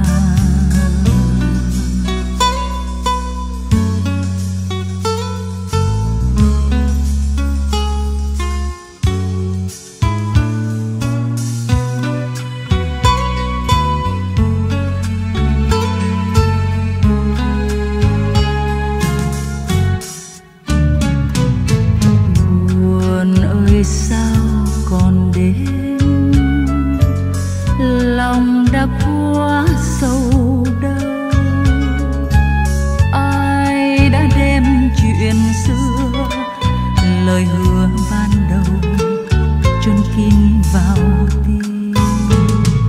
Sao còn đêm, lòng đã quá sâu đau. Ai đã đem chuyện xưa lời hứa ban đầu chôn kín vào tim.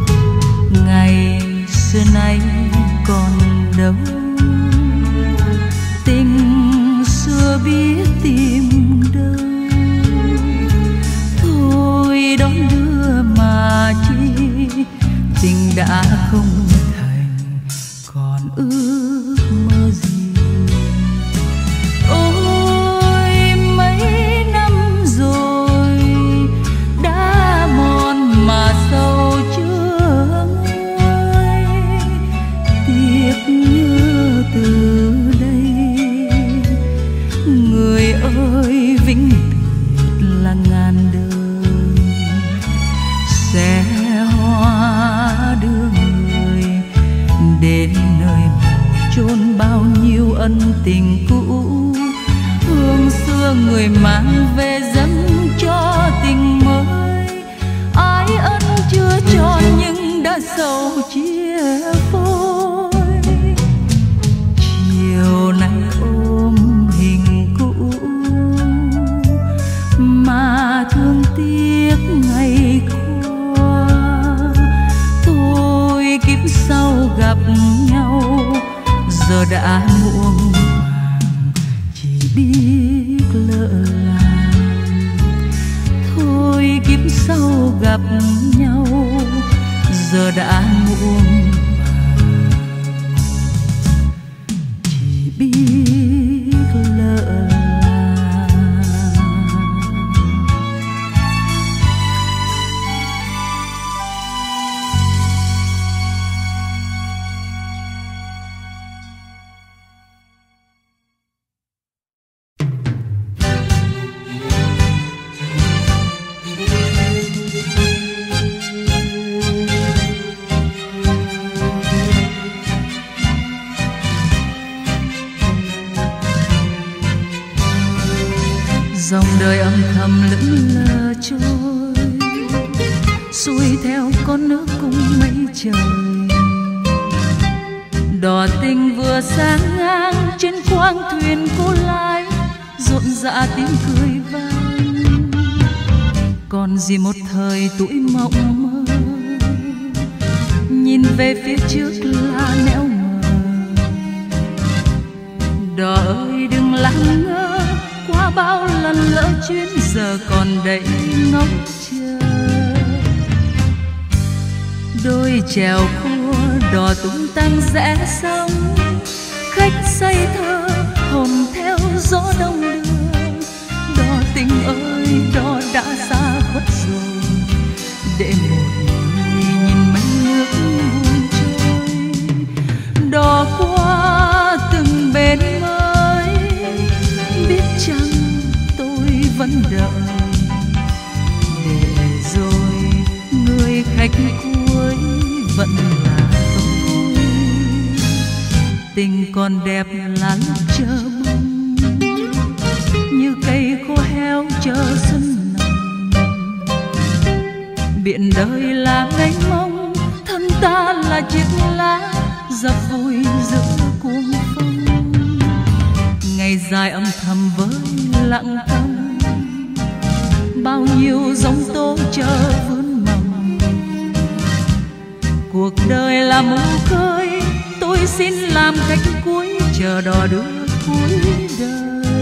Ngày xưa nay còn đâu, tình cũ, hương xưa người mang về dâng cho tình mới. Ai ân chưa cho nhưng đã sầu chia phôi. Chiều nay ôm hình cũ mà thương tiếc ngày qua. Thôi kiếp sau gặp nhau giờ đã muộn màng, chỉ biết lỡ làng. Thôi kiếp sau gặp nhau giờ đã muộn màng, chỉ biết lỡ làng. Dòng đời âm thầm lững lờ trôi, xuôi theo con nước cung mây trời. Đò tình vừa sang ngang trên khoang thuyền cô lái, rộn rã tiếng cười vang. Còn gì một thời tuổi mộng mơ, nhìn về phía trước là nẻo mờ. Đò ơi đừng lắng ngơ, qua bao lần lỡ chuyến giờ còn đầy ngóng chờ. Đôi chèo cua đò tung tăng rẽ sông, khách say thơ hồn theo gió đông đưa. Đò tình ơi đò đã xa khuất rồi, để một người nhìn mây nước buồn trôi. Đò qua từng bến mới, biết chăng tôi vẫn đợi, để rồi người khách cuối vẫn là tôi. Tình còn đẹp là lúc chờ mong, như cây khô héo chờ xuân nồng. Biển đời là mênh mông, thân ta là chiếc lá dập vui giữa cuồng phong. Ngày dài âm thầm với lặng thầm, bao nhiêu giông tố chờ vươn mầm. Cuộc đời là mù khơi, tôi xin làm khách cuối, chờ đò đưa cuối đời.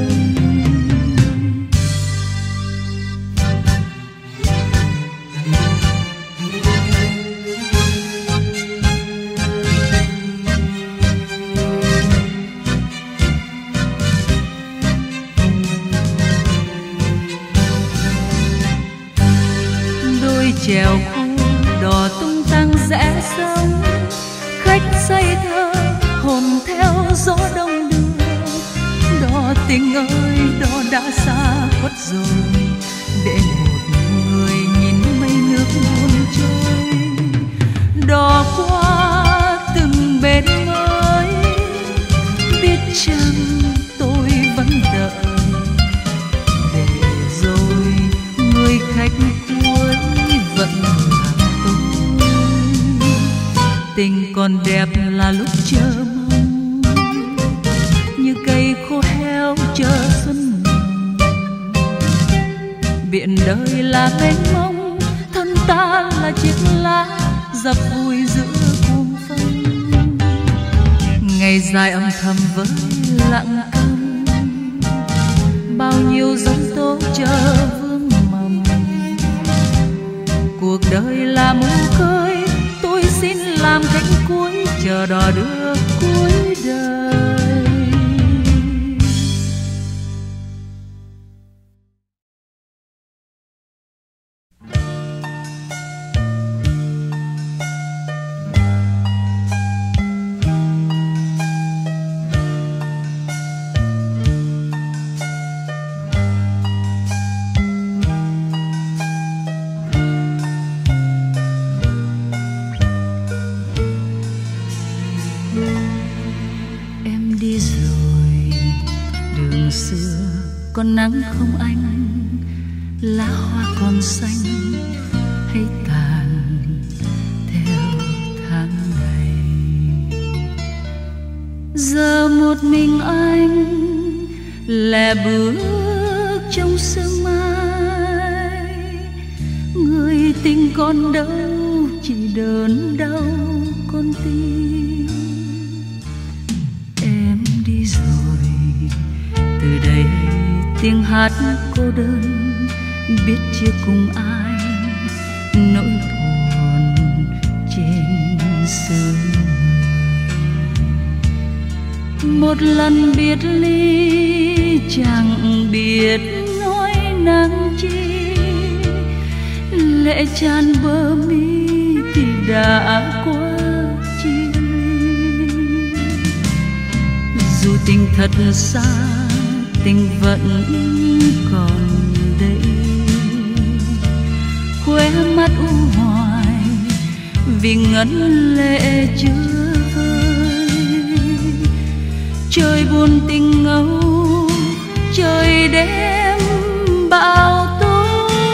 Chèo cua đò tung tăng rẽ sông, khách say thơ hồn theo gió đông đưa. Đò tình ơi đò đã xa khuất rồi, để một người nhìn mây nước buồn trôi. Đò qua từng bến mới, biết chăng tôi vẫn đợi, để rồi người khách cuối vẫn là tôi. Tình còn đẹp là lúc chờ mong, như cây khô héo chờ xuân nồng. Biển đời là mênh mông, thân ta là chiếc lá dập vui giữa cuồng phong. Ngày dài âm thầm với lặng câm, bao nhiêu giông tố chờ vương mầm. Cuộc đời là mù khơi, tôi xin làm cánh cuối, chờ đò đưa cuối đời. còn nắng không anh, lá hoa còn xanh hay tàn theo tháng ngày. Giờ một mình anh lẻ bước trong sương mai, người tình còn đâu chỉ đớn đau con tim. Em đi rồi, từ đây tiếng hát cô đơn biết chia cùng ai nỗi buồn trên xứ. Một lần biệt ly chẳng biết nói năng chi, lệ tràn bờ mi thì đã qua chia ly. Dù tình thật xa, tình vẫn còn đây, khóe mắt u hoài vì ngấn lệ chưa vơi. Trời buồn tình ngâu, trời đêm bão tố,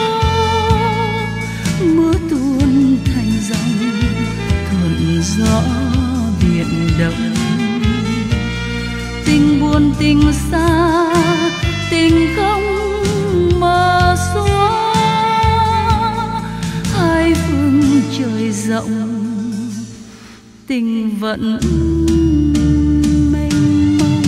mưa tuôn thành dòng thuận gió biển động. Tình buồn tình xa, tình không mơ xóa, hai phương trời rộng tình vẫn mênh mông.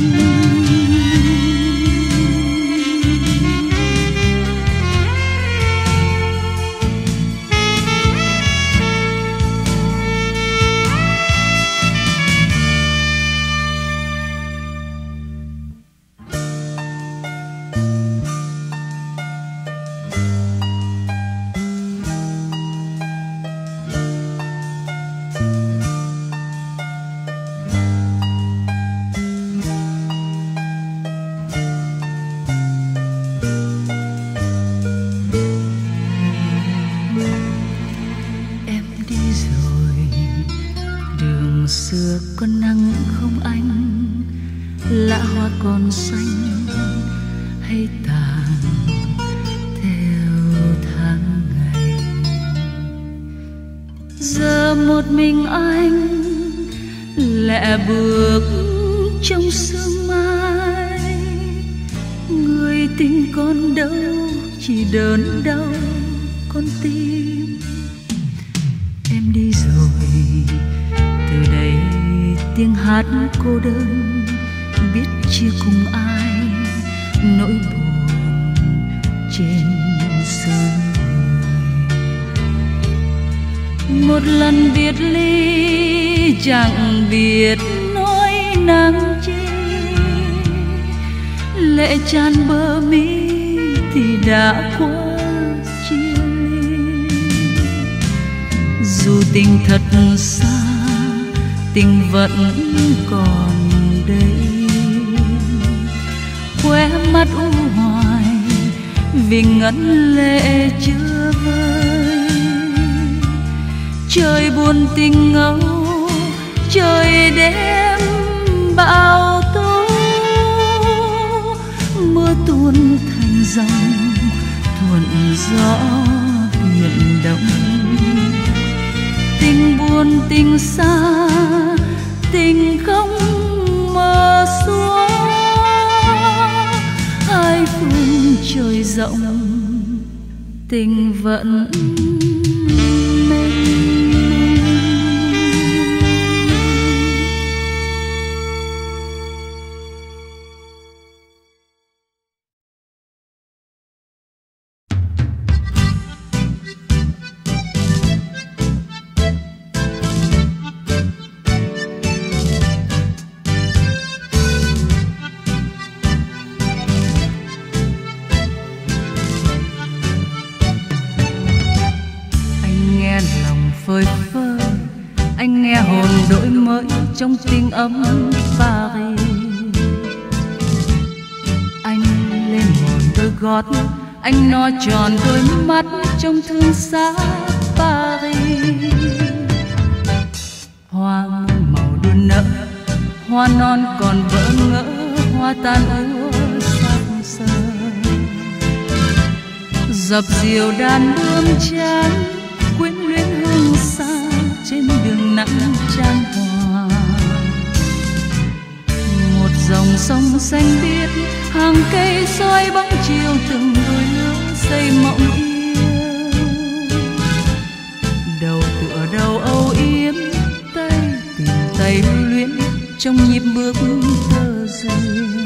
Xưa có nắng không anh, lá hoa còn xanh hay tàn theo tháng ngày. Giờ một mình anh lẻ bước trong sương mai, người tình còn đâu chỉ đớn đau con tim. Em đi rồi, từ đây tiếng hát cô đơn biết chia cùng ai nỗi buồn trên xứ người. Một lần biệt ly chẳng biết nói năng chi, lệ tràn bờ mi thì đã qua chia ly. Dù tình thật xa, tình vẫn còn đây, khóe mắt u hoài vì ngấn lệ chưa vơi. Trời buồn tình ngâu, trời đêm bão tố, mưa tuôn thành dòng thuận gió biển động. Tình buồn tình xa, tình không mơ xóa, hai phương trời rộng tình vẫn mênh. Phơi phới anh nghe hồn đổi mới trong tình ấm Paris. Anh lên một đôi gót, anh no tròn đôi mắt trong thương xa Paris. Hoa màu đua nở, hoa non còn vỡ ngỡ, hoa tan úa sắc sơ. dập dìu đàn bướm trắng quyến luyến hương xa trên đường nắng chan hòa. Một dòng sông xanh biếc hàng cây soi bóng chiều từng đôi lứa xây mộng yêu. Đầu tựa đầu âu yếm tay tìm tay lưu luyến trong nhịp bước tơ duyên.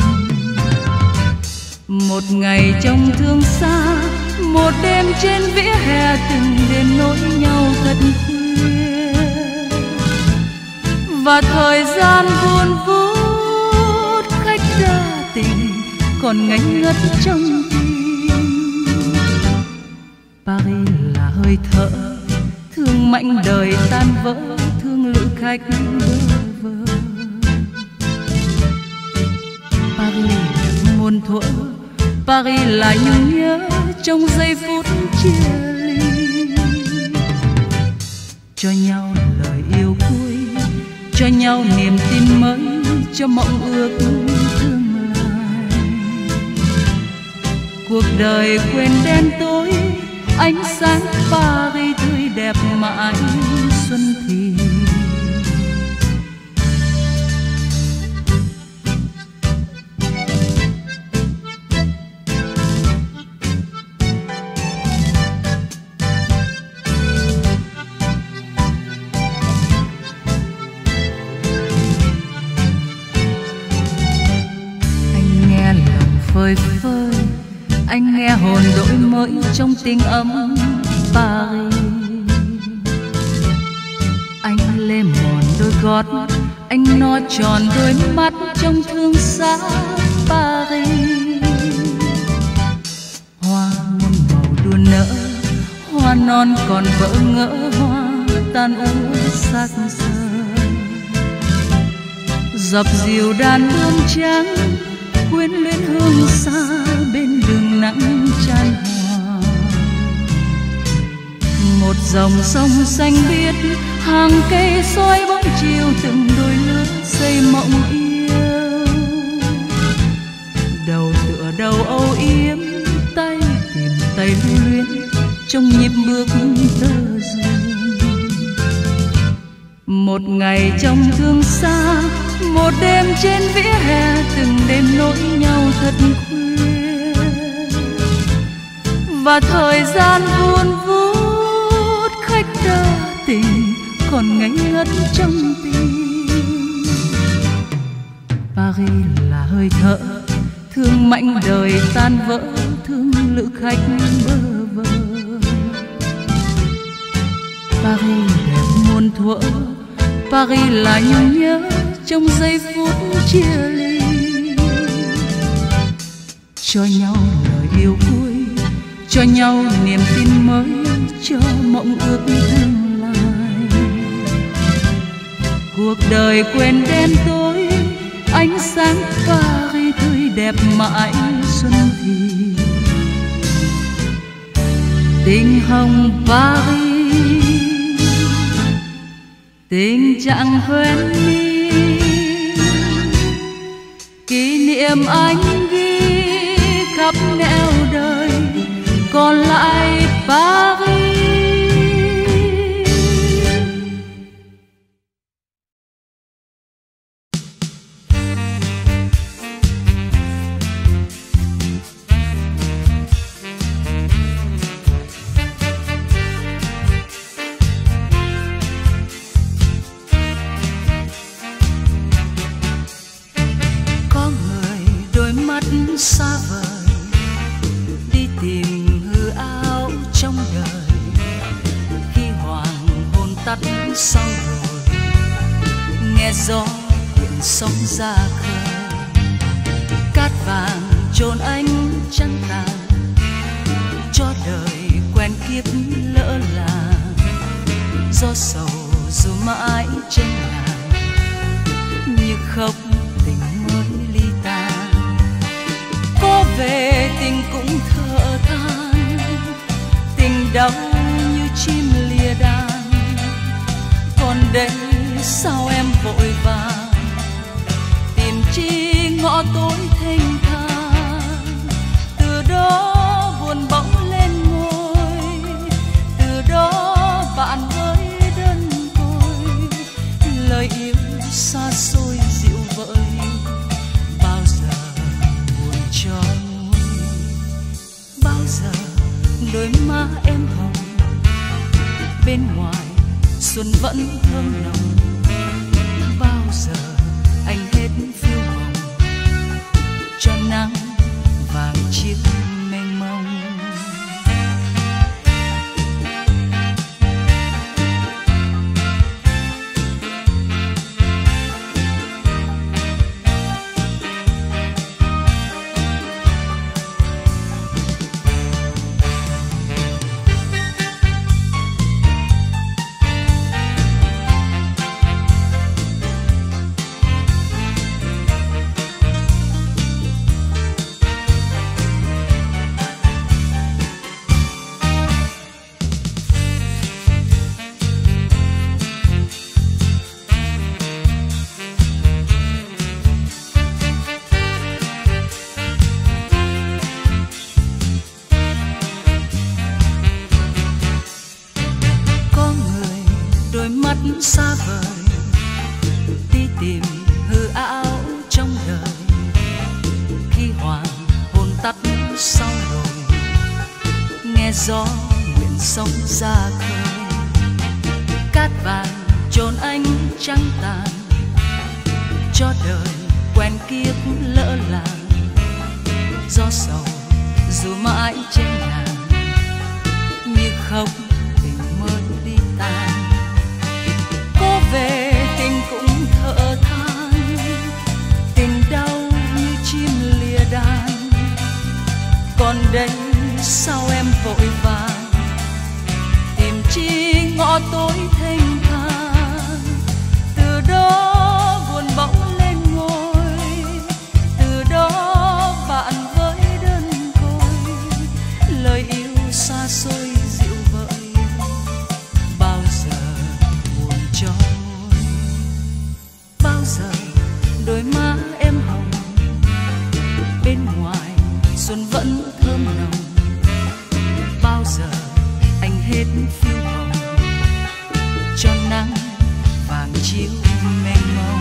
Một ngày trong thương xa, một đêm trên vỉa hè từng đêm nối nhau thật khuya. Và thời gian vun vút khách đa tình còn ngây ngất trong tim. Paris là hơi thở thương mảnh đời tan vỡ, thương lữ khách bơ vơ. Paris muôn thuở, Paris là nhung nhớ trong giây phút chia ly. Cho nhau lời yêu cuối, cho nhau niềm tin mới, cho mộng ước tương lai. Cuộc đời quên đen tối, ánh sáng Paris tươi đẹp mãi xuân thì. Phơi phơi anh nghe hồn đổi mới trong tình ấm Paris. Anh lê mòn đôi gót, anh no tròn đôi mắt trong thương xa Paris. Hoa muôn màu đua nở, hoa non còn vỡ ngỡ, hoa tan úa xác xơ. Dập dìu đàn bướm trắng quyến luyến hương xa bên đường nắng chan hòa. Một dòng sông xanh biếc hàng cây soi bóng chiều từng đôi lứa xây mộng yêu. Đầu tựa đầu âu yếm tay tìm tay lưu luyến trong nhịp bước tơ duyên. Một ngày trong thương xa, một đêm trên vỉa hè từng đêm nối nhau thật khuya. Và thời gian vun vút khách đa tình còn ngây ngất trong tim. Paris là hơi thở thương mảnh đời tan vỡ, thương lữ khách bơ vơ. Paris đẹp muôn thuở, Paris là nhung nhớ trong giây phút chia ly. Cho nhau lời yêu cuối, cho nhau niềm tin mới, cho mộng ước tương lai. Cuộc đời quên đen tối, ánh sáng Paris tươi đẹp mãi xuân thì. Tình hồng Paris, tình trạng quên đi, kỷ niệm anh ghi khắp nẻo đời, còn lại Paris. Xa vời đi tìm hư áo trong đời, khi hoàng hôn tắt sau rồi nghe gió quyện sóng ra khơi. Cát vàng chôn anh trăng tàn, cho đời quen kiếp lỡ làng. Gió sầu dù mãi trên làng, như khóc tình mới ly tan. Có về tình cũng thở than, tình đau như chim lìa đàn. Còn đây sao em vội vàng, tìm chi ngõ tối thênh thang. Từ đó buồn bỗng lên giờ đôi má em hồng, bên ngoài xuân vẫn thơm nồng. Bao giờ anh hết phiêu hồng cho nắng vàng chiếu mênh mông. Xa vời đi tìm hư ảo trong đời, khi hoàng hôn tắt sau rồi nghe gió nguyện sống ra khơi. Cát vàng chôn ánh trắng tàn, cho đời quen kiếp lỡ làng. Gió sầu dù mãi trên nàng, như không tình mới đi tan. Về tình cũng thở than, tình đau như chim lìa đàn. Còn đây sao em vội vàng tìm chi ngõ tối thênh thang. Từ đó buồn bỗng lên ngôi, từ đó bạn với đơn côi. Lời yêu xa xôi dịu vợi, bao giờ buồn cho giờ đôi má em hồng, bên ngoài xuân vẫn thơm nồng. Bao giờ anh hết phiêu hồng cho nắng vàng chiếu mênh mông.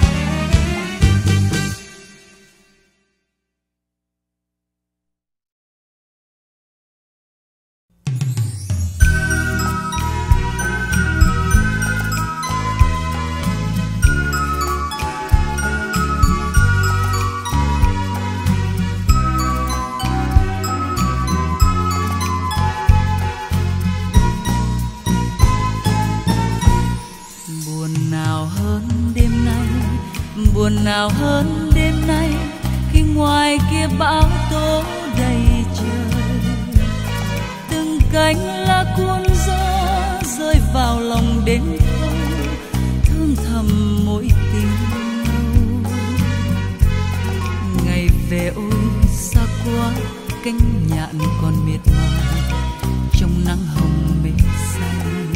Buồn nào hơn đêm nay, khi ngoài kia bão tố đầy trời. Từng cánh lá cuốn gió rơi vào lòng đến thôi, thương thầm mối tình lâu. Ngày về ôi xa quá, cánh nhạn còn miệt mài trong nắng hồng mê say.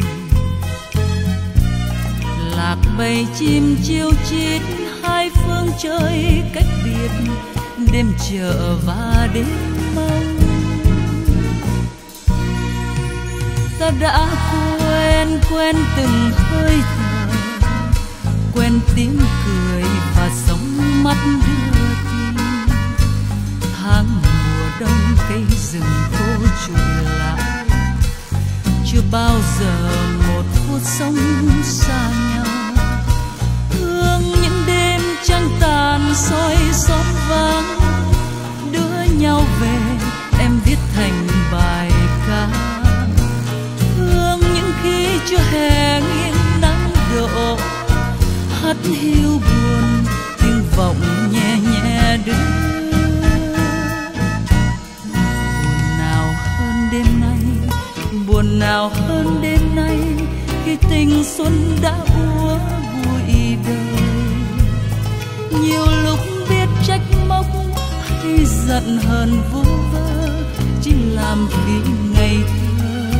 Lạc bầy chim chiêu chít hai phương trời cách biệt, đêm chờ và đêm mong. Ta đã quen quen từng hơi thở, quen tiếng cười và sóng mắt đưa tin. Tháng mùa đông cây rừng khô trụi lại, chưa bao giờ một phút sống xa nhau. Thương những đêm trăng tàn soi xóm vắng, đưa nhau về em viết thành bài ca. Thương những khi chưa hè nghiêng nắng đổ, hắt hiu buồn tiếng vọng nhẹ nhẹ đưa. Buồn nào hơn đêm nay, buồn nào hơn đêm nay, khi tình xuân đã úa bụi đời. Nhiều lúc biết trách móc hay giận hờn vu vơ, chỉ làm vì ngày thơ.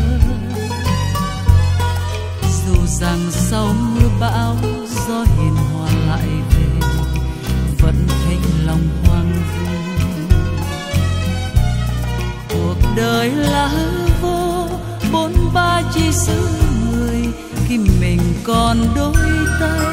Dù rằng sau mưa bão gió hiền hòa lại về, vẫn thấy lòng hoang vu. Cuộc đời là hư vô, bốn ba chỉ xứ người, khi mình còn đôi tay.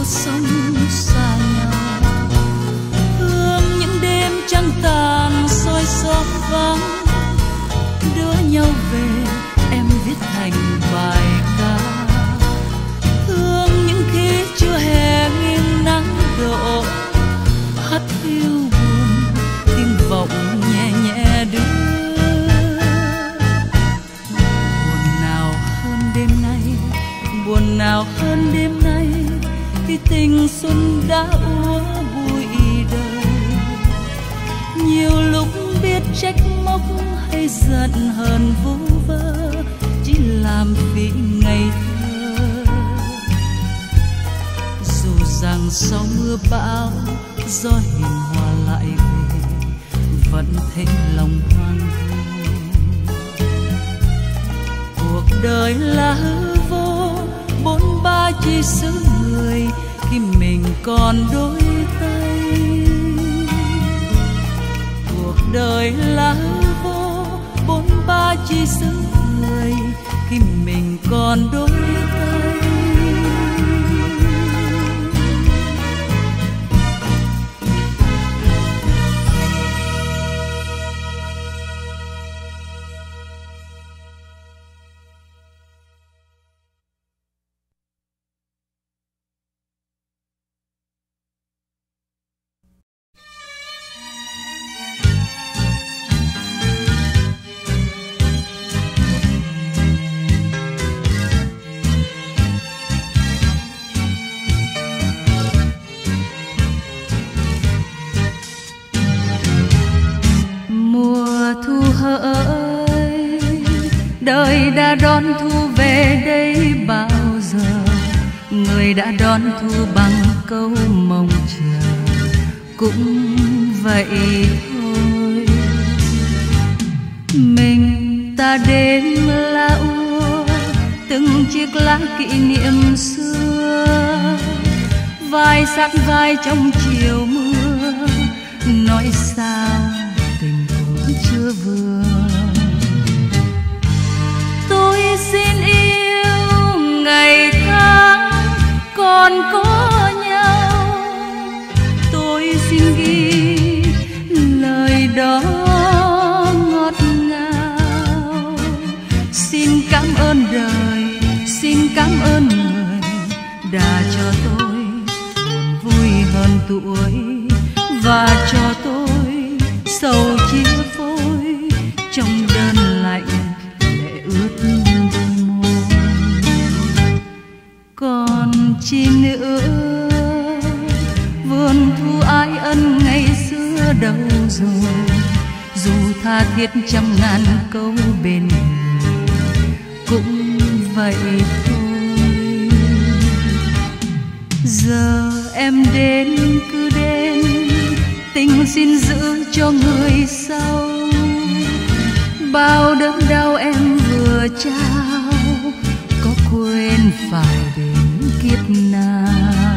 sống xa nhau. Thương những đêm trăng tàn soi xóm vắng, đưa nhau về em viết thành bài ca. Thương những khi chưa hè nghiêng nắng đổ, hát hiu buồn tiếng vọng nhẹ nhẹ đưa. Buồn nào hơn đêm nay, buồn nào hơn đêm nay, khi tình xuân đã úa bụi đời. Nhiều lúc biết trách móc hay giận hờn vu vơ, chỉ làm vì ngày thơ. Dù rằng sau mưa bão gió hiền hòa lại về, vẫn thấy lòng hoang vu. Cuộc đời là hư vô, bốn ba chỉ xứ người khi mình còn đôi tay. Cuộc đời là hư vô, bốn ba chỉ xứ người khi mình còn đôi tay. Đời đã đón thu về đây bao giờ, người đã đón thu bằng câu mong chờ, cũng vậy thôi. Mình ta đến là úa từng chiếc lá kỷ niệm xưa, vai sát vai trong chiều mưa, nói sao tình cũng chưa vừa. Tôi xin yêu ngày tháng còn có nhau, tôi xin ghi lời đó ngọt ngào. Xin cảm ơn đời, xin cảm ơn người đã cho tôi buồn vui hơn tuổi, và cho tôi sầu chia phôi trong đơn lạnh ướt đôi môi. Còn chi nữa, vườn thu ái ân ngày xưa đâu rồi, dù tha thiết trăm ngàn câu bên người, cũng vậy thôi. Giờ em đến cứ đến, tình xin giữ cho người sau. Bao đớn đau em vừa trao, có quên phải đến kiếp nào.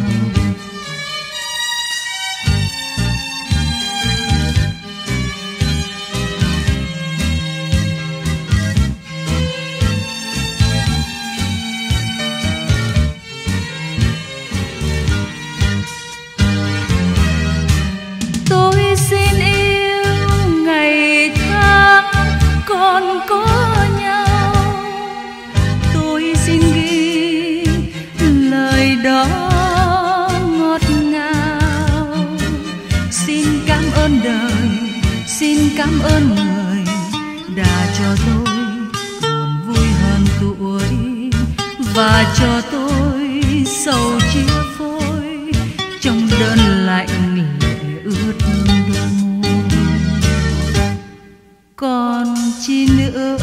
Tôi xin yêu ngày tháng còn có nhau, tôi xin ghi lời đó ngọt ngào. Xin cảm ơn đời, xin cảm ơn người đã cho tôi buồn vui hơn tuổi, và cho tôi sầu chia phôi trong đơn lạnh lệ ướt đôi môi. Còn chi nữa,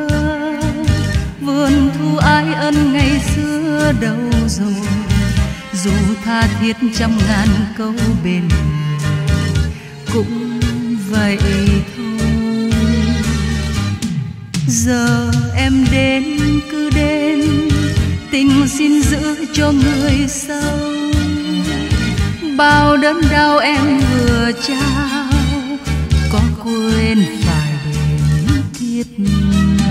vườn thu ái ân ngày xưa đâu rồi, dù tha thiết trăm ngàn câu bên người, cũng vậy thôi. Giờ em đến cứ đến, tình xin giữ cho người sau. Bao đớn đau em vừa trao, có quên phải đến kiếp nào.